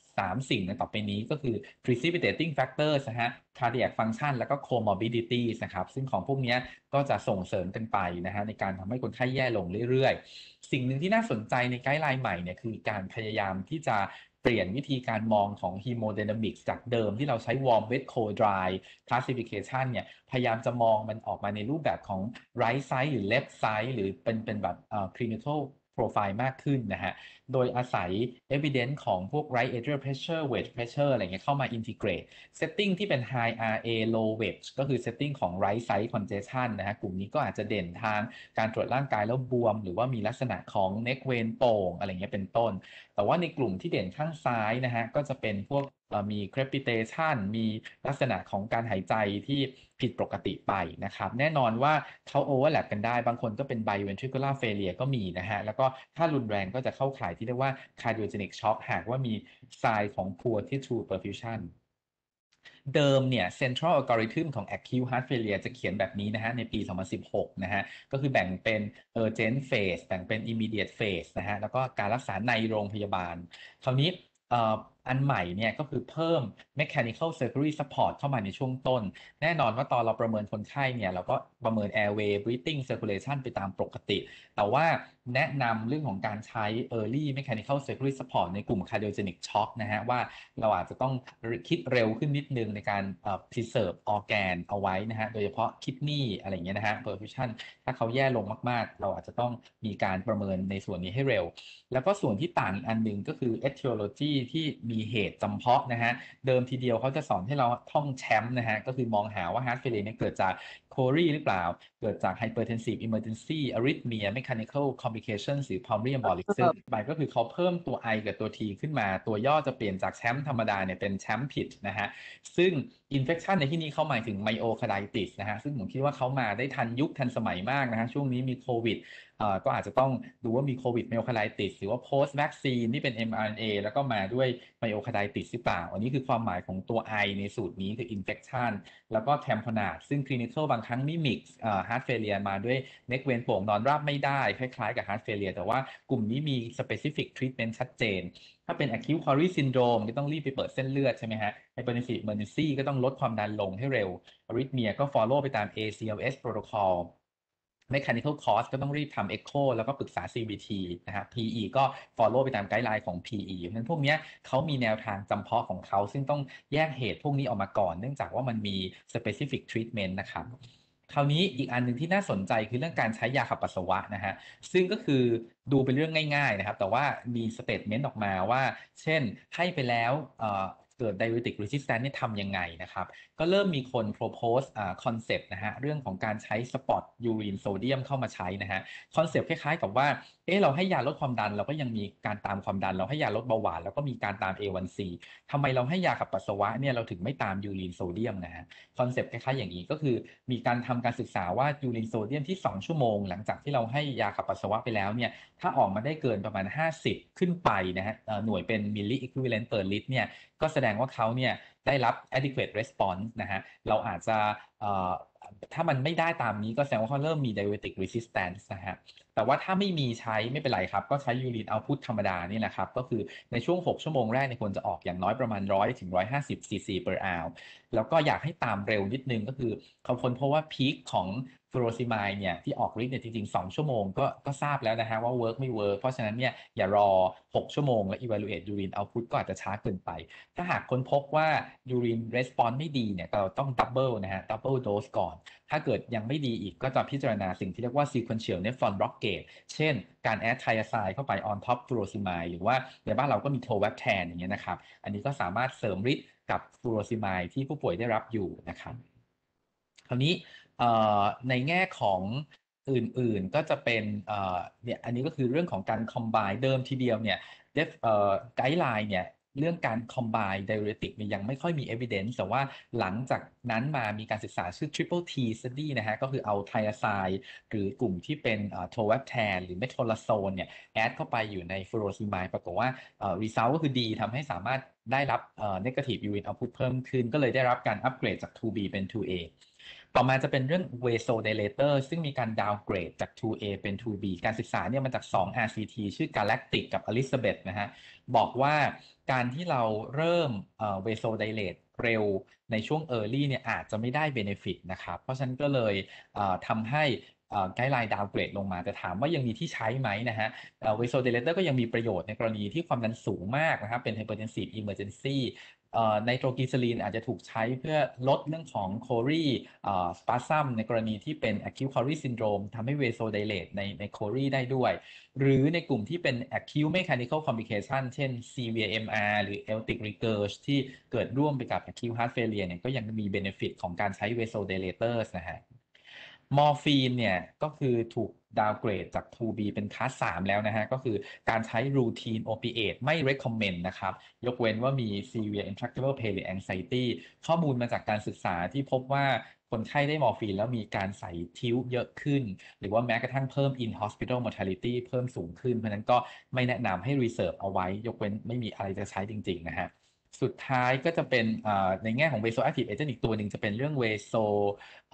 3 สิ่งต่อไปนี้ก็คือ precipitating factors นะฮะ cardiac function แล้วก็ comorbidities นะครับซึ่งของพวกนี้ก็จะส่งเสริมกันไปนะฮะในการทำให้คนไข้แย่ลงเรื่อยๆสิ่งหนึ่งที่น่าสนใจในไกด์ไลน์ใหม่เนี่ยคือการพยายามที่จะเปลี่ยนวิธีการมองของ hemodynamics จากเดิมที่เราใช้ warm wet cold dry classification เนี่ยพยายามจะมองมันออกมาในรูปแบบของ right side หรือ left side หรือเป็นแบบclinical profile มากขึ้นนะฮะโดยอาศัย evidence ของพวก right atrial pressure wedge pressure อะไรเงี้ยเข้ามา integrate setting ที่เป็น high RA low wedge ก็คือ setting ของ right side congestion นะฮะกลุ่มนี้ก็อาจจะเด่นทางการตรวจร่างกายแล้วบวมหรือว่ามีลักษณะของ neck vein โป่งอะไรเงี้ยเป็นต้นแต่ว่าในกลุ่มที่เด่นข้างซ้ายนะฮะก็จะเป็นพวกมี crepitation มีลักษณะของการหายใจที่ผิดปกติไปนะครับแน่นอนว่าเขา overlap กันได้บางคนก็เป็น biventricular failure ก็มีนะฮะแล้วก็ถ้ารุนแรงก็จะเข้าข่ายที่เรียกว่า cardiogenic shock หากว่ามี sign ของ poor tissue perfusion เดิมเนี่ย central algorithm ของ acute heart failure จะเขียนแบบนี้นะฮะในปี 2016 นะฮะก็คือแบ่งเป็น urgent phase แบ่งเป็น immediate phase นะฮะแล้วก็การรักษาในโรงพยาบาลคราวนี้อันใหม่เนี่ยก็คือเพิ่ม mechanical circulatory support เข้ามาในช่วงต้นแน่นอนว่าตอนเราประเมินคนไข้เนี่ยเราก็ประเมิน airway breathing circulation ไปตามปกติแต่ว่าแนะนำเรื่องของการใช้ early mechanical circulatory support ในกลุ่ม cardiogenic shock นะฮะว่าเราอาจจะต้องคิดเร็วขึ้นนิดนึงในการpreserve organ เอาไว้นะฮะโดยเฉพาะ kidney อะไรอย่างเงี้ยนะฮะ perfusion ถ้าเขาแย่ลงมากๆเราอาจจะต้องมีการประเมินในส่วนนี้ให้เร็วแล้วก็ส่วนที่ต่างอีกอันหนึ่งก็คือ etiology ที่มีเหตุจำเพาะนะฮะเดิมทีเดียวเขาจะสอนให้เราท่องแชมป์นะฮะก็คือมองหาว่า heart failure เนี่ยเกิดจาก CORI หรือเปล่าเกิดจาก hypertensive emergency arrhythmia mechanical complications หรือ pulmonary embolism ไปก็คือเขาเพิ่มตัว I กับตัว T ขึ้นมาตัวย่อจะเปลี่ยนจากแชมป์ธรรมดาเนี่ยเป็นแชมป์ผิดนะฮะซึ่ง infection ในที่นี้เขาหมายถึง myocarditis นะฮะซึ่งผมคิดว่าเขามาได้ทันยุคทันสมัยมากนะฮะช่วงนี้มีโควิดก็อาจจะต้องดูว่ามีโควิดไมโอคาร์ไดติสหรือว่า post vaccine ที่เป็น mRNA แล้วก็มาด้วยไมโอคาร์ไดติสหรือเปล่าอันนี้คือความหมายของตัว I ในสูตรนี้คือ infection แล้วก็ tamponade ซึ่ง clinical บางครั้ง mimic heart failure มาด้วย neck vein โป่งนอนราบไม่ได้คล้ายๆกับ heart failure แต่ว่ากลุ่มนี้มี specific treatment ชัดเจนถ้าเป็น acute coronary syndrome ก็ต้องรีบไปเปิดเส้นเลือดใช่ไหมฮะ hypertensive emergency ก็ต้องลดความดันลงให้เร็ว arrhythmia ก็ follow ไปตาม ACLS protocol mechanical cause ก็ต้องรีบทำ echo แล้วก็ปรึกษา CVT นะฮะ PE ก็ follow ไปตามไกด์ไลน์ของ PE เพราะฉะนั้นพวกนี้เขามีแนวทางจำเพาะของเขาซึ่งต้องแยกเหตุพวกนี้ออกมาก่อนเนื่องจากว่ามันมี specific treatment นะครับคราวนี้อีกอันหนึ่งที่น่าสนใจคือเรื่องการใช้ยาขับปัสสาวะนะฮะซึ่งก็คือดูเป็นเรื่องง่ายๆนะครับแต่ว่ามีสเตทเมนต์ออกมาว่าเช่นให้ไปแล้วเกิด diuretic resistance เนี่ยทำยังไงนะครับก็เริ่มมีคน propose concept นะฮะเรื่องของการใช้ spot urine sodium เข้ามาใช้นะฮะคอนเซปต์คล้ายๆกับว่าเราให้ยาลดความดันเราก็ยังมีการตามความดันเราให้ยาลดเบาหวานแล้วก็มีการตาม A1C ทำไมเราให้ยาขับปัสสาวะเนี่ยเราถึงไม่ตามยูรีนโซเดียมนะฮะคอนเซปต์คล้ายๆอย่างนี้ก็คือมีการทำการศึกษาว่ายูรินโซเดียมที่2ชั่วโมงหลังจากที่เราให้ยาขับปัสสาวะไปแล้วเนี่ยถ้าออกมาได้เกินประมาณ50ขึ้นไปนะฮะหน่วยเป็นมิลลิอิควิวาเลนต์เปอร์ลิตรเนี่ยก็แสดงว่าเขาเนี่ยได้รับ adequate response นะฮะเราอาจจะถ้ามันไม่ได้ตามนี้ก็แสดงว่าเขาเริ่มมี diuretic resistance นะฮะแต่ว่าถ้าไม่มีใช้ไม่เป็นไรครับก็ใช้ยูรินเอาพุตธรรมดานี่แหละครับก็คือในช่วง6ชั่วโมงแรกเนี่ยควรจะออกอย่างน้อยประมาณ100ถึง150 cc per hour แล้วก็อยากให้ตามเร็วนิดนึงก็คือเขาค้นพบว่าพีคของฟูโรซิมายเนี่ยที่ออกฤทธิ์เนี่ยจริงๆ2ชั่วโมงก็ทราบแล้วนะฮะว่าเวิร์กไม่เวิร์กเพราะฉะนั้นเนี่ยอย่ารอ6ชั่วโมงแล้ว evaluate urine output ก็อาจจะช้าเกินไปถ้าหากค้นพบว่า urine response ไม่ดีเนี่ยเราต้อง double นะฮะ double dose ก่อนถ้าเกิดยังไม่ดีอีกก็จะพิจารณาสิ่งที่เรียกว่า sequential nephron blockade เช่นการ add thiazide เข้าไป on top furosemide หรือว่าในบ้านเราก็มี tolvaptan อย่างเงี้ยนะครับอันนี้ก็สามารถเสริมฤทธิ์กับฟูโรซิมายที่ผู้ป่วยได้รับอยู่นะครับคราวนี้ในแง่ของอื่นๆก็จะเป็นเนี่ยอันนี้ก็คือเรื่องของการ combine เดิมทีเดียวเนี่ยไกด์ไลน์เนี่ยเรื่องการ combine diuretic เนี่ยยังไม่ค่อยมี evidence แต่ว่าหลังจากนั้นมามีการศึกษาชื่อ triple T study นะฮะก็คือเอา thiazide หรือกลุ่มที่เป็นtolvaptan หรือ metolazone เนี่ยแอดเข้าไปอยู่ในฟูโรซิมายปรากฏว่าresult ก็คือดีทำให้สามารถได้รับnegative urine output เพิ่มขึ้นก็เลยได้รับการอัปเกรดจาก 2B เป็น 2A ต่อมาจะเป็นเรื่อง vasodilator ซึ่งมีการ downgrade จาก 2A เป็น 2B การศึกษาเนี่ยมาจาก2 RCT ชื่อ Galactic กับ Elizabeth นะฮะบอกว่าการที่เราเริ่มvasodilate เร็วในช่วง early เนี่ยอาจจะไม่ได้ benefit นะครับเพราะฉะนั้นก็เลยทำให้ไกด์ไลน์ดาวเกรดลงมาแต่ถามว่ายังมีที่ใช้ไหมนะฮะvasodilator ก็ยังมีประโยชน์ในกรณีที่ความดันสูงมากนะครับเป็น hypertensive emergency ไนโตรกลีเซอรีนอาจจะถูกใช้เพื่อลดเรื่องของโครีสปาซัมในกรณีที่เป็น acute coronary syndrome ทำให้ vasodilate ในโครีได้ด้วย หรือในกลุ่มที่เป็น acute mechanical complication เช่น severe MR หรือ aortic regurg ที่เกิดร่วมไปกับ acute heart failure เนี่ยก็ยังมี benefit ของการใช้ vasodilators นะฮะ มอร์ฟีนเนี่ยก็คือถูกดาวเกรดจาก 2B เป็นคลาส3แล้วนะฮะก็คือการใช้ routine opiate ไม่ recommend นะครับยกเว้นว่ามี severe intractable pain หรือ anxiety ข้อมูลมาจากการศึกษาที่พบว่าคนไข้ได้มอร์ฟีนแล้วมีการใส่ทิ้วเยอะขึ้น หรือว่าแม้กระทั่งเพิ่ม in hospital mortality เพิ่มสูงขึ้นเพราะนั้นก็ไม่แนะนำให้ reserve เอาไว้ยกเว้นไม่มีอะไรจะใช้จริงๆนะฮะสุดท้ายก็จะเป็นในแง่ของ vasoactive agent อีกตัวหนึ่งจะเป็นเรื่อง vaso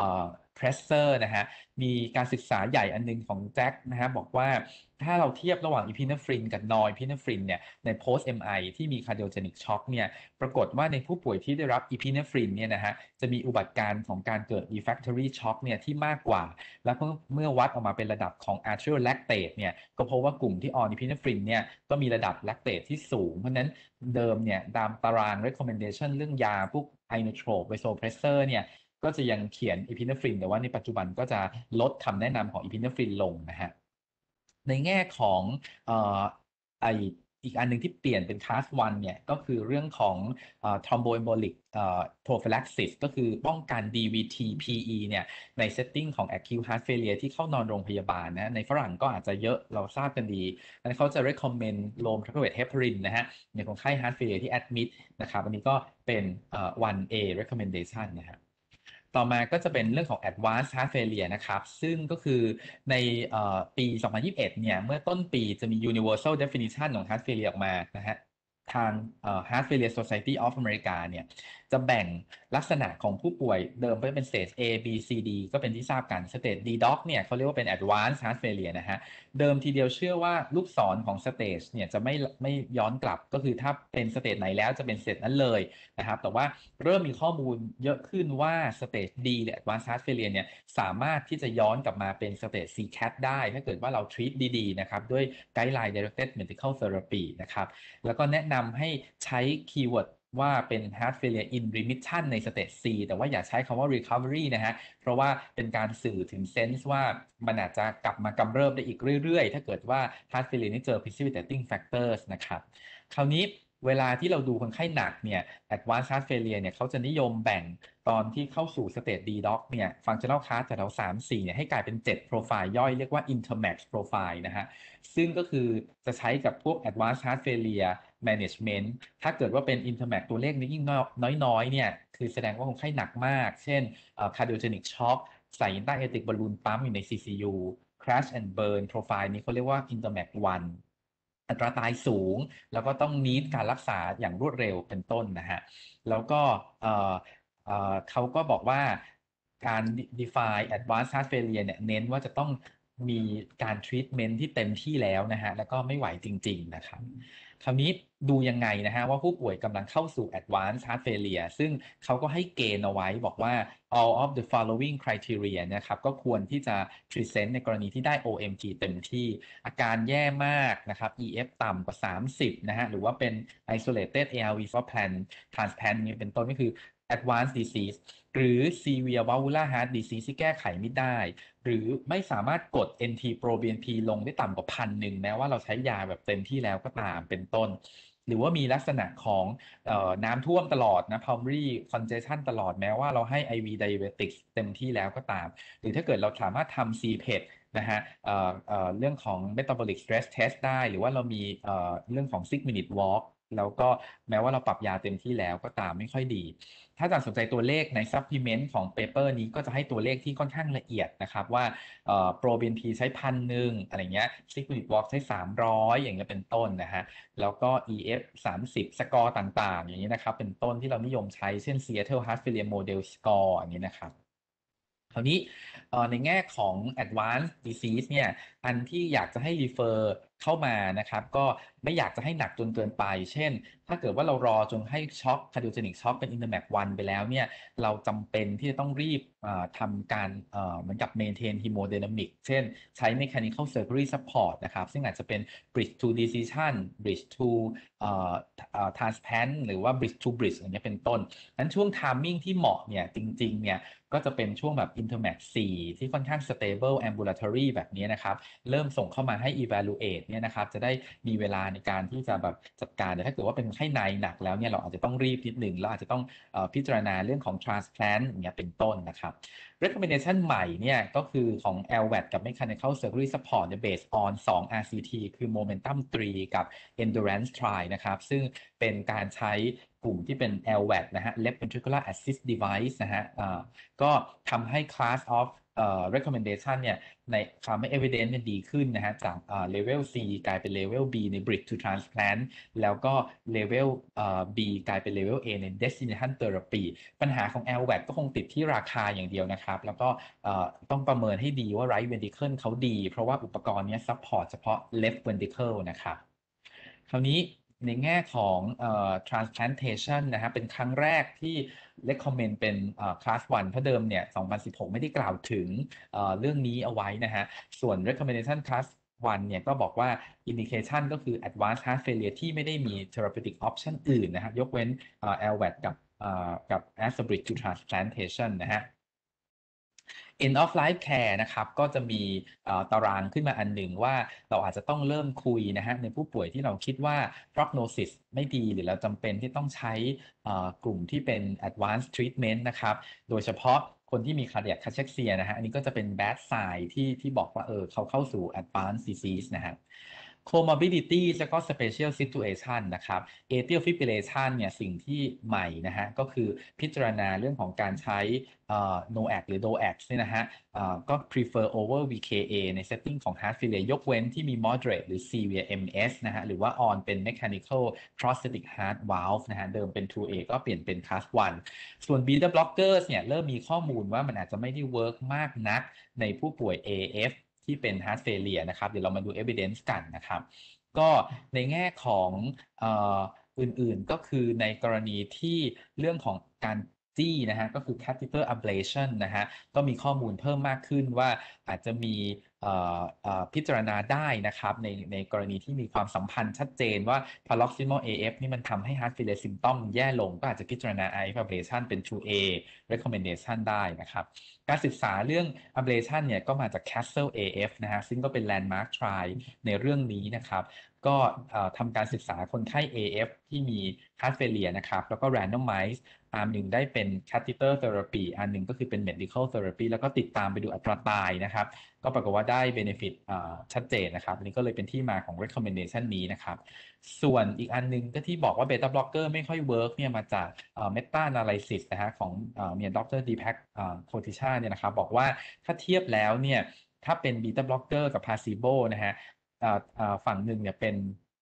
pressor นะฮะมีการศึกษาใหญ่อันนึงของแจ็คนะฮะบอกว่าถ้าเราเทียบระหว่าง epinephrine กับ norepinephrine เนี่ยใน post MI ที่มี cardiogenic shock เนี่ยปรากฏว่าในผู้ป่วยที่ได้รับ epinephrine เนี่ยนะฮะจะมีอุบัติการณ์ของการเกิด refractory shock เนี่ยที่มากกว่า และเมื่อวัดออกมาเป็นระดับของ arterial lactate เนี่ยก็พบว่ากลุ่มที่ on epinephrine เนี่ยก็มีระดับ lactate ที่สูงเพราะฉะนั้นเดิมเนี่ยตามตาราง recommendation เรื่องยาพวก inotrope vasopressor เนี่ยก็จะยังเขียน epinephrine แต่ว่าในปัจจุบันก็จะลดคำแนะนำของ epinephrine ลงนะฮะในแง่ของเอ่อไออีกอันหนึ่งที่เปลี่ยนเป็น class 1เนี่ยก็คือเรื่องของthromboembolic prophylaxis ก็คือป้องกัน DVT PE เนี่ยใน setting ของ acute heart failure ที่เข้านอนโรงพยาบาลนะในฝรั่งก็อาจจะเยอะเราทราบกันดีนั้นเขาจะ recommend low molecular heparin นะฮะในคนไข้ heart failure ที่ admit นะครับอันนี้ก็เป็น1A recommendation นะครับต่อมาก็จะเป็นเรื่องของ advanced heart failure นะครับซึ่งก็คือในปี 2021 เนี่ยเมื่อต้นปีจะมี universal definition ของ heart failure ออกมานะฮะทางHeart Failure Society of America เนี่ยจะแบ่งลักษณะของผู้ป่วยเดิมก็จะเป็น stage A B C D ก็เป็นที่ทราบกัน stage D doc เนี่ยเขาเรียกว่าเป็น advanced heart failure นะฮะเดิมทีเดียวเชื่อว่าลูกศรของ stage เนี่ยจะไม่ย้อนกลับก็คือถ้าเป็น stage ไหนแล้วจะเป็น stage นั้นเลยนะครับแต่ว่าเริ่มมีข้อมูลเยอะขึ้นว่า stage D หรือ advanced heart failure เนี่ยสามารถที่จะย้อนกลับมาเป็น stage CCAT ได้ถ้าเกิดว่าเรา treat ดีๆนะครับด้วย guideline directed medical therapy นะครับแล้วก็แนะนำให้ใช้คีย์เวิร์ดว่าเป็น heart failure in remission ใน stage C แต่ว่าอย่าใช้คำว่า recovery นะฮะเพราะว่าเป็นการสื่อถึงเซนส์ว่ามันอาจจะกลับมากำเริบได้อีกเรื่อยๆถ้าเกิดว่า heart failure นี่เจอ precipitating factors นะครับคราวนี้เวลาที่เราดูคนไข้หนักเนี่ย advanced heart failure เนี่ยเขาจะนิยมแบ่งตอนที่เข้าสู่ stage D doc เนี่ย functional class แถวๆ3-4เนี่ยให้กลายเป็น7 profile ย่อยเรียกว่า intermax profile นะฮะซึ่งก็คือจะใช้กับพวก advanced heart failure management ถ้าเกิดว่าเป็น intermax ตัวเลขนี้ยิ่งน้อยๆเนี่ยคือแสดงว่าคนไข้หนักมากเช่นcardiogenic shock ใส่ intra-aortic balloon ปั๊มอยู่ใน CCU crash and burn profile นี้เขาเรียกว่า intermax 1อัตราตายสูงแล้วก็ต้องneedการรักษาอย่างรวดเร็วเป็นต้นนะฮะแล้วก็เขาก็บอกว่าการ define advanced heart failure เนี่ยเน้นว่าจะต้องมีการ treatment ที่เต็มที่แล้วนะฮะแล้วก็ไม่ไหวจริงๆนะครับคราวนี้ดูยังไงนะฮะว่าผู้ป่วยกำลังเข้าสู่ advanced heart failure ซึ่งเขาก็ให้เกณฑ์เอาไว้บอกว่า all of the following criteria นะครับก็ควรที่จะ present ในกรณีที่ได้ OMG เต็มที่อาการแย่มากนะครับ EF ต่ำกว่า30นะฮะหรือว่าเป็น isolated ARV for plan transplant นี้เป็นต้นก็คือ advanced disease หรือ severe valvular heart disease ที่แก้ไขไม่ได้หรือไม่สามารถกด NT-proBNP ลงได้ต่ำกว่า1,000แม้ว่าเราใช้ยาแบบเต็มที่แล้วก็ตามเป็นต้นหรือว่ามีลักษณะของน้ำท่วมตลอดนะ pulmonary congestion ตลอดแม้ว่าเราให้ IV diuretics เต็มที่แล้วก็ตามหรือถ้าเกิดเราสามารถทำ CPET นะฮะเรื่องของ metabolic stress test ได้หรือว่าเรามีเรื่องของ 6 minute walk แล้วก็แม้ว่าเราปรับยาเต็มที่แล้วก็ตามไม่ค่อยดี ถ้าอาจารย์สนใจตัวเลขใน supplement ของเปเปอร์นี้ก็จะให้ตัวเลขที่ค่อนข้างละเอียดนะครับว่าproBNP ใช้1,000อะไรเงี้ย 6 minute walk ใช้300อย่างเงี้ยเป็นต้นนะฮะแล้วก็ EF 30สกอร์ต่างๆอย่างนี้นะครับเป็นต้นที่เรานิยมใช้เช่น Seattle Heart Failure Model Score อย่างนี้นะครับคราวนี้ในแง่ของ advanced disease เนี่ยอันที่อยากจะให้ refer เข้ามานะครับก็ไม่อยากจะให้หนักจนเกินไปเช่นถ้าเกิดว่าเรารอจนให้ช็อค cardiogenic shock เป็น intermax 1ไปแล้วเนี่ยเราจำเป็นที่จะต้องรีบทำการเหมือนกับ maintain hemodynamic เช่นใช้ mechanical circulatory support นะครับซึ่งอาจจะเป็น bridge to decision bridge to transplant หรือว่า bridge to bridge อย่างเงี้ยเป็นต้นนั้นช่วง timing ที่เหมาะเนี่ยจริงๆเนี่ยก็จะเป็นช่วงแบบ intermax 4ที่ค่อนข้าง stable ambulatory แบบนี้นะครับเริ่มส่งเข้ามาให้ evaluate เนี่ยนะครับจะได้มีเวลาในการที่จะแบบจัดการแต่ถ้าเกิดว่าเป็นไข้ในหนักแล้วเนี่ยเราอาจจะต้องรีบนิดหนึ่งแล้วอาจจะต้องพิจารณาเรื่องของ transplant อย่างเงี้ยเป็นต้นนะครับ recommendation ใหม่เนี่ยก็คือของ LVAD กับ mechanical circulatory support เนี่ย based on 2 RCT คือ momentum 3 กับ endurance trial นะครับซึ่งเป็นการใช้กลุ่มที่เป็น LVAD นะฮะ left ventricular assist device นะฮะก็ทำให้ class of recommendation เนี่ยในความไม่ evidence เนี่ยดีขึ้นนะฮะจากlevel C กลายเป็น level B ใน bridge to transplant แล้วก็ level B กลายเป็น level A ใน destination therapy ปัญหาของ LVAD ก็คงติดที่ราคาอย่างเดียวนะครับแล้วก็ต้องประเมินให้ดีว่า right ventricle เขาดีเพราะว่าอุปกรณ์นี้ support เฉพาะ left ventricle นะครับคราวนี้ในแง่ของtransplantation นะฮะเป็นครั้งแรกที่ recommend เป็นclass 1 เพราะเดิมเนี่ย2016 ไม่ได้กล่าวถึงเรื่องนี้เอาไว้นะฮะส่วน recommendation class 1 เนี่ยก็บอกว่า indication ก็คือ advanced heart failure ที่ไม่ได้มี therapeutic option อื่นนะฮะยกเว้นLVAD กับ as a bridge to transplantation นะฮะ end of life care นะครับก็จะมีตารางขึ้นมาอันหนึ่งว่าเราอาจจะต้องเริ่มคุยนะฮะในผู้ป่วยที่เราคิดว่า prognosis ไม่ดีหรือเราจำเป็นที่ต้องใช้กลุ่มที่เป็น advanced treatment นะครับโดยเฉพาะคนที่มี cardiac cachexia นะฮะอันนี้ก็จะเป็น bad sign ที่บอกว่าเขาเข้าสู่ advanced disease นะฮะ comorbidity แล้วก็ special situation นะครับ atrial fibrillation เนี่ยสิ่งที่ใหม่นะฮะก็คือพิจารณาเรื่องของการใช้NOAC หรือ DOAC เนี่ยนะฮะก็ prefer over VKA ใน setting ของ heart failure ยกเว้นที่มี moderate หรือ severe MS นะฮะหรือว่า on เป็น mechanical prosthetic heart valve นะฮะเดิมเป็น 2A ก็เปลี่ยนเป็น class 1 ส่วน beta blockers เนี่ยเริ่มมีข้อมูลว่ามันอาจจะไม่ได้ work มากนักในผู้ป่วย AF ที่เป็น heart failure นะครับเดี๋ยวเรามาดู evidence กันนะครับก็ในแง่ของอื่นๆก็คือในกรณีที่เรื่องของการจี้นะฮะก็คือ catheter ablation นะฮะก็มีข้อมูลเพิ่มมากขึ้นว่าอาจจะมีพิจารณาได้นะครับในกรณีที่มีความสัมพันธ์ชัดเจนว่า paroxysmal AF นี่มันทำให้ heart failure symptom แย่ลงก็อาจจะพิจารณา IF ablation เป็น 2A recommendation ได้นะครับการศึกษาเรื่อง ablation เนี่ยก็มาจาก Castle AF นะฮะซึ่งก็เป็น landmark trial ในเรื่องนี้นะครับก็ทำการศึกษาคนไข้ AF ที่มี heart failure นะครับแล้วก็ randomize อันหนึ่งได้เป็น catheter therapy อันหนึ่งก็คือเป็น medical therapy แล้วก็ติดตามไปดูอัตราตายนะครับก็ปรากฏว่าได้ benefit ชัดเจนนะครับอันนี้ก็เลยเป็นที่มาของ recommendation นี้นะครับส่วนอีกอันนึงก็ที่บอกว่า beta blocker ไม่ค่อย work เนี่ยมาจากmeta analysis นะฮะของเนี่ยดร Deepak Kotecha เนี่ยนะครับบอกว่าถ้าเทียบแล้วเนี่ยถ้าเป็น beta blocker กับ placebo นะฮะฝั่งหนึ่งเนี่ยเป็น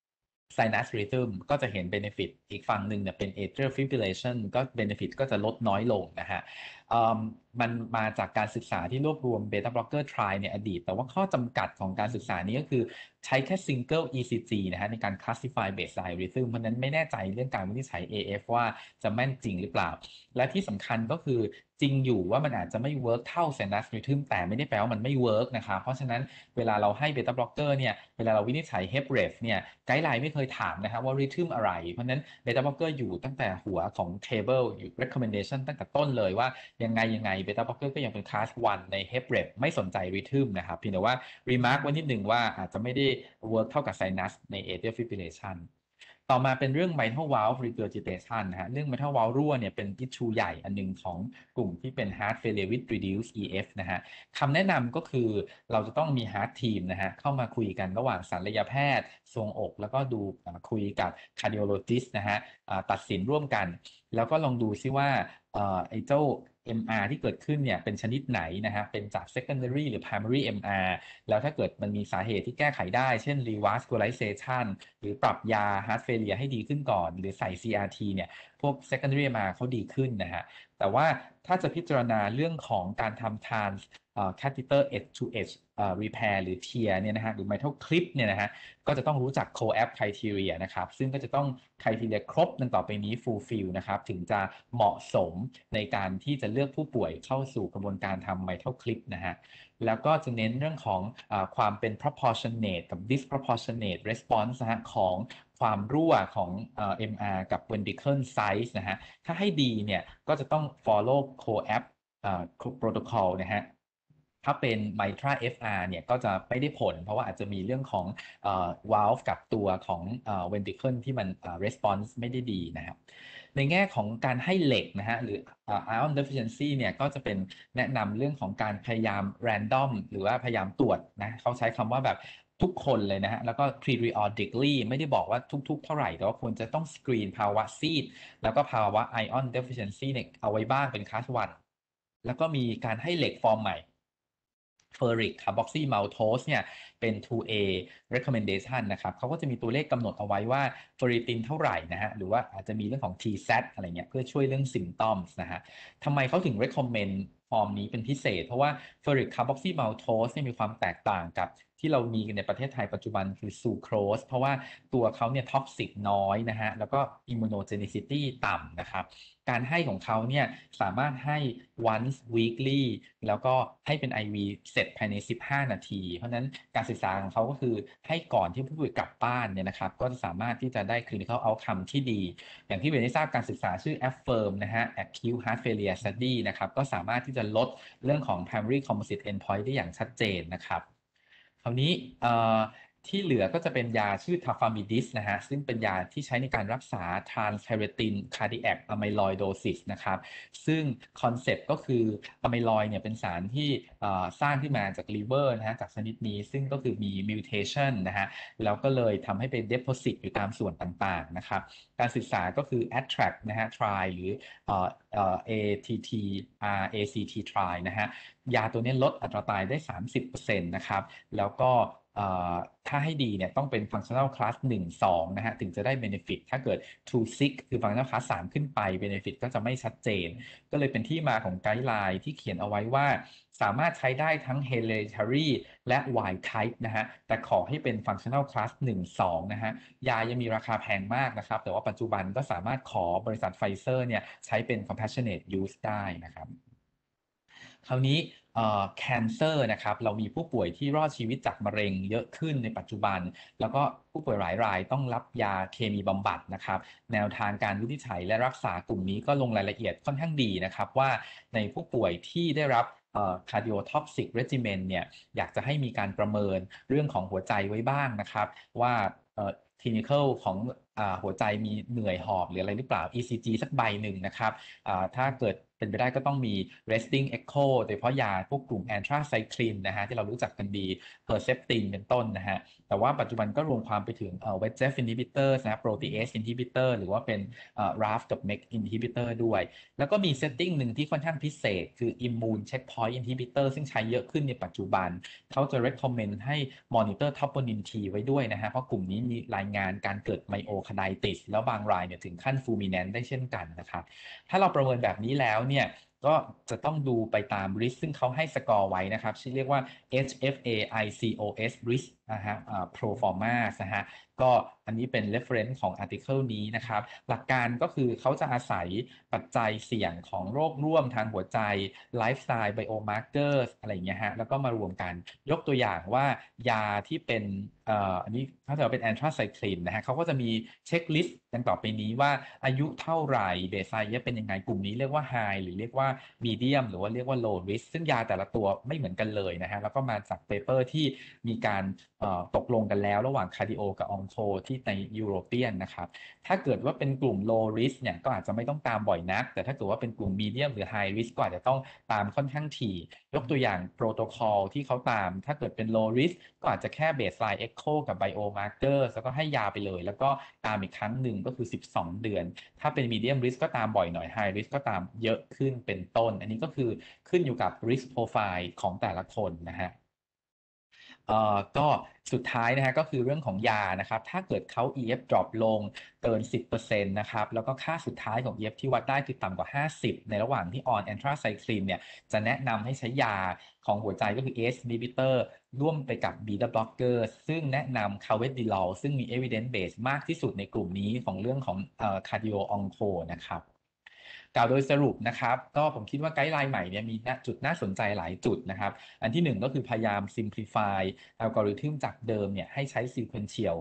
sinus rhythm ก็จะเห็น benefit อีกฝั่งหนึ่งเนี่ยเป็น atrial fibrillation ก็ benefit ก็จะลดน้อยลงนะฮะมันมาจากการศึกษาที่รวบรวม beta blocker trial ในอดีตแต่ว่าข้อจำกัดของการศึกษานี้ก็คือใช้แค่ single ECG นะฮะในการ classify baseline rhythm เพราะนั้นไม่แน่ใจเรื่องการวินิจฉัย AF ว่าจะแม่นจริงหรือเปล่าและที่สำคัญก็คือจริงอยู่ว่ามันอาจจะไม่ work เท่า sinus rhythm แต่ไม่ได้แปลว่ามันไม่ work นะครับเพราะฉะนั้นเวลาเราให้ beta blocker เนี่ยเวลาเราวินิจฉัย HFrEF เนี่ยไกด์ไลน์ไม่เคยถามนะครับว่า rhythm อะไรเพราะนั้น beta blocker อยู่ตั้งแต่หัวของ table อยู่ recommendation ตั้งแต่ต้นเลยว่ายังไง beta blocker ก็ยังเป็น class 1 ใน HFrEF ไม่สนใจ rhythm นะครับเพียงแต่ว่า remark ไว้นิดหนึ่งว่าอาจจะไม่ได้ work เท่ากับ sinus ใน atrial fibrillationต่อมาเป็นเรื่อง mitral valve regurgitation นะฮะเรื่อง mitral valve รั่วเนี่ยเป็น issue ใหญ่อันหนึงของกลุ่มที่เป็น heart failure with reduced EF นะฮะคำแนะนำก็คือเราจะต้องมี heart team นะฮะเข้ามาคุยกันระหว่างศัลยแพทย์ทรวงอกแล้วก็ดูคุยกับ cardiologist นะฮะตัดสินร่วมกัน แล้วก็ลองดูซิว่าไอ้เจ้า MR ที่เกิดขึ้นเนี่ยเป็นชนิดไหนนะฮะเป็นจาก secondary หรือ primary MR แล้วถ้าเกิดมันมีสาเหตุที่แก้ไขได้เช่น revascularization หรือปรับยา heart failure ให้ดีขึ้นก่อนหรือใส่ CRT เนี่ยพวก secondary MR เขาดีขึ้นนะฮะแต่ว่าถ้าจะพิจารณาเรื่องของการทำ trans catheter edge to edge repair หรือ TEER เนี่ยนะฮะหรือ mitral clip เนี่ยนะฮะก็จะต้องรู้จัก COAPT criteria นะครับซึ่งก็จะต้อง criteria ครบดังต่อไปนี้ fulfill นะครับถึงจะเหมาะสมในการที่จะเลือกผู้ป่วยเข้าสู่กระบวนการทำ mitral clip นะฮะแล้วก็จะเน้นเรื่องของความเป็น proportionate กับ disproportionate response นะฮะของความรั่วของMR กับ ventricle size นะฮะถ้าให้ดีเนี่ยก็จะต้อง follow COAPT protocol นะฮะถ้าเป็น Mitra FR เนี่ยก็จะไม่ได้ผลเพราะว่าอาจจะมีเรื่องของvalve กับตัวของventricle ที่มันresponse ไม่ได้ดีนะครับในแง่ของการให้เหล็กนะฮะหรือion deficiency เนี่ยก็จะเป็นแนะนำเรื่องของการพยายาม random หรือว่าพยายามตรวจนะเขาใช้คำว่าแบบทุกคนเลยนะฮะแล้วก็ periodically ไม่ได้บอกว่าทุกๆเท่าไหร่แต่ว่าควรจะต้องสกรีนภาวะซีดแล้วก็ภาวะ ion deficiency เนี่ยเอาไว้บ้างเป็นคลาส 1แล้วก็มีการให้เหล็กฟอร์มใหม่ ferric carboxymaltose เนี่ยเป็น 2A recommendation นะครับเขาก็จะมีตัวเลขกำหนดเอาไว้ว่า ferritin เท่าไหร่นะฮะหรือว่าอาจจะมีเรื่องของ TSAT อะไรเงี้ยเพื่อช่วยเรื่อง symptoms นะฮะทำไมเขาถึง recommend ฟอร์มนี้เป็นพิเศษเพราะว่า ferric carboxymaltose เนี่ยมีความแตกต่างกับที่เรามีกันในประเทศไทยปัจจุบันคือซูโครสเพราะว่าตัวเขาเนี่ยท็อกซิกน้อยนะฮะแล้วก็ immunogenicity ต่ำนะครับการให้ของเขาเนี่ยสามารถให้ once weekly แล้วก็ให้เป็น IV เสร็จภายใน15นาทีเพราะนั้นการศึกษาของเขาก็คือให้ก่อนที่ผู้ป่วยกลับบ้านเนี่ยนะครับก็จะสามารถที่จะได้ clinical outcome ที่ดีอย่างที่เรียนได้ทราบการศึกษาชื่อ AFFIRM นะฮะ Acute Heart Failure Study นะครับก็สามารถที่จะลดเรื่องของ primary composite endpoint ได้อย่างชัดเจนนะครับคราวนี้ที่เหลือก็จะเป็นยาชื่อ tafamidis นะฮะซึ่งเป็นยาที่ใช้ในการรักษา transthyretin cardiac amyloidosis นะครับซึ่งคอนเซปต์ก็คืออะไมลอยเนี่ยเป็นสารที่สร้างขึ้นมาจากลิเวอร์นะฮะจากชนิดนี้ซึ่งก็คือมี mutation นะฮะแล้วก็เลยทำให้เป็น deposit อยู่ตามส่วนต่างๆนะครับการศึกษาก็คือ attract นะฮะ try หรือACT try นะฮะยาตัวนี้ลดอัตราตายได้ 30% นะครับแล้วก็ถ้าให้ดีเนี่ยต้องเป็น functional class 1 2นะฮะถึงจะได้ benefit ถ้าเกิด 2 6คือ functional class 3 ขึ้นไป benefit ก็จะไม่ชัดเจนก็เลยเป็นที่มาของไกด์ไลน์ที่เขียนเอาไว้ว่าสามารถใช้ได้ทั้ง hereditary และ wild type นะฮะแต่ขอให้เป็น functional class 1 2นะฮะยายังมีราคาแพงมากนะครับแต่ว่าปัจจุบันก็สามารถขอบริษัทไฟเซอร์เนี่ยใช้เป็น compassionate use ได้นะครับ คราวนี้cancer นะครับเรามีผู้ป่วยที่รอดชีวิตจากมะเร็งเยอะขึ้นในปัจจุบันแล้วก็ผู้ป่วยหลายรายต้องรับยาเคมีบำบัดนะครับแนวทางการวินิจฉัยและรักษากลุ่มนี้ก็ลงรายละเอียดค่อนข้างดีนะครับว่าในผู้ป่วยที่ได้รับcardiotoxic regimen เนี่ยอยากจะให้มีการประเมินเรื่องของหัวใจไว้บ้างนะครับว่าclinical ของหัวใจมีเหนื่อยหอบหรืออะไรหรือเปล่า ECG สักใบหนึ่งนะครับถ้าเกิดเป็นไปได้ก็ต้องมี resting echo โดยเฉพาะยาพวกกลุ่ม anthracycline นะฮะที่เรารู้จักกันดี Herceptin เป็นต้นนะฮะแต่ว่าปัจจุบันก็รวมความไปถึงVEGF inhibitor นะ protease inhibitor หรือว่าเป็น RAF กับ MEK inhibitor ด้วยแล้วก็มี setting หนึ่งที่ค่อนข้างพิเศษคือ immune checkpoint inhibitor ซึ่งใช้เยอะขึ้นในปัจจุบันเขาจะ recommend ให้ monitor troponin T ไว้ด้วยนะฮะเพราะกลุ่มนี้มีรายงานการเกิด myocarditis แล้วบางรายเนี่ยถึงขั้น fulminant ได้เช่นกันนะครับถ้าเราประเมินแบบนี้แล้วเนี่ยก็จะต้องดูไปตาม risk ซึ่งเขาให้สกอร์ไว้นะครับชื่อเรียกว่า HFA-ICOS risk นะฮะproforma นะฮะก็อันนี้เป็น reference ของ article นี้นะครับหลักการก็คือเขาจะอาศัยปัจจัยเสี่ยงของโรคร่วมทางหัวใจ lifestyle biomarkers อะไรอย่างเงี้ยฮะแล้วก็มารวมกันยกตัวอย่างว่ายาที่เป็นอันนี้ถ้าเกิดเป็น anthracycline นะฮะเขาก็จะมีเช็คลิสต์ดังต่อไปนี้ว่าอายุเท่าไหร่เบสไลน์เป็นยังไงกลุ่มนี้เรียกว่า high หรือเรียกว่า medium หรือว่าเรียกว่า low risk ซึ่งยาแต่ละตัวไม่เหมือนกันเลยนะฮะแล้วก็มาจากเปเปอร์ที่มีการตกลงกันแล้วระหว่าง cardio กับ onco ที่ในยุโรเปียนนะครับถ้าเกิดว่าเป็นกลุ่ม low risk เนี่ยก็อาจจะไม่ต้องตามบ่อยนักแต่ถ้าเกิดว่าเป็นกลุ่ม medium หรือ high risk ก็อาจจะต้องตามค่อนข้างถี่ยกตัวอย่างโปรโตคอลที่เขาตามถ้าเกิดเป็น low risk ก็อาจจะแค่ baseline echo กับ biomarker แล้วก็ให้ยาไปเลยแล้วก็ตามอีกครั้งหนึ่งก็คือ12เดือนถ้าเป็น medium risk ก็ตามบ่อยหน่อย high risk ก็ตามเยอะขึ้นเป็นต้นอันนี้ก็คือขึ้นอยู่กับ risk profile ของแต่ละคนนะฮะก็สุดท้ายนะฮะก็คือเรื่องของยานะครับถ้าเกิดเขา EF drop ลงเกิน 10%นะครับแล้วก็ค่าสุดท้ายของ EF ที่วัดได้คือต่ำกว่า 50ในระหว่างที่ on anthracycline เนี่ยจะแนะนำให้ใช้ยาของหัวใจก็คือ ACE inhibitor ร่วมไปกับ beta blocker ซึ่งแนะนำ carvedilol ซึ่งมี evidence base มากที่สุดในกลุ่มนี้ของเรื่องของcardio onco นะครับกล่าวโดยสรุปนะครับก็ผมคิดว่าไกด์ไลน์ใหม่เนี่ยมีจุดน่าสนใจหลายจุดนะครับอันที่หนึ่งก็คือพยายาม simplify อัลกอริทึมจากเดิมเนี่ยให้ใช้ sequential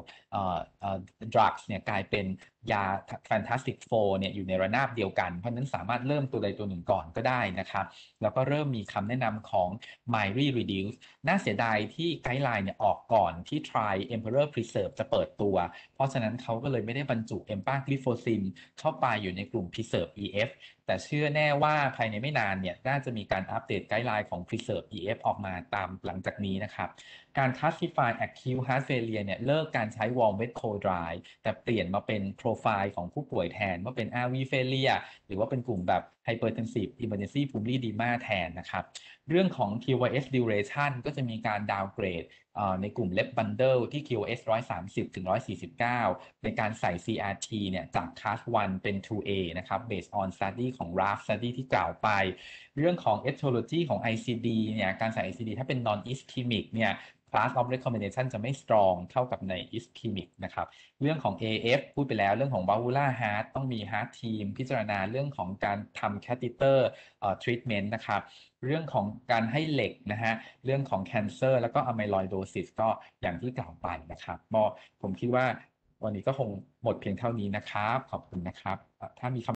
drugs เนี่ยกลายเป็นยา Fantastic Four เนี่ยอยู่ในระนาบเดียวกันเพราะนั้นสามารถเริ่มตัวใดตัวหนึ่งก่อนก็ได้นะครับแล้วก็เริ่มมีคำแนะนำของ Myri Reduce น่าเสียดายที่ไกด์ไลน์เนี่ยออกก่อนที่ Try Emperor Preserve จะเปิดตัวเพราะฉะนั้นเขาก็เลยไม่ได้บรรจุ empagliflozin เข้าไปอยู่ในกลุ่ม Preserve EF แต่เชื่อแน่ว่าภายในไม่นานเนี่ยน่าจะมีการอัปเดตไกด์ไลน์ของ Preserve EF ออกมาตามหลังจากนี้นะครับการ classify acute heart failure เนี่ยเลิกการใช้ warm wet cold dry แต่เปลี่ยนมาเป็นโปรไฟล์ของผู้ป่วยแทนว่าเป็น RV failure หรือว่าเป็นกลุ่มแบบ hypertensive emergency pulmonary edema แทนนะครับเรื่องของ QoS duration ก็จะมีการดาวเกรดในกลุ่ม Lab Bundle ที่ QoS 130 ถึง 149 ในการใส่ CRT เนี่ยจาก Class 1 เป็น 2A นะครับ based on study ของ RAFT study ที่กล่าวไป เรื่องของ etiology ของ ICD เนี่ยการใส่ ICD ถ้าเป็น non ischemic เนี่ย class of recommendation จะไม่ strong เท่ากับใน ischemic นะครับเรื่องของ AF พูดไปแล้วเรื่องของ valvular heart ต้องมี heart team พิจารณาเรื่องของการทำ catheter treatment นะครับเรื่องของการให้เหล็กนะฮะเรื่องของ cancer แล้วก็ amyloidosis ก็อย่างที่กล่าวไปนะครับผมคิดว่าวันนี้ก็คงหมดเพียงเท่านี้นะครับขอบคุณนะครับถ้ามีคำ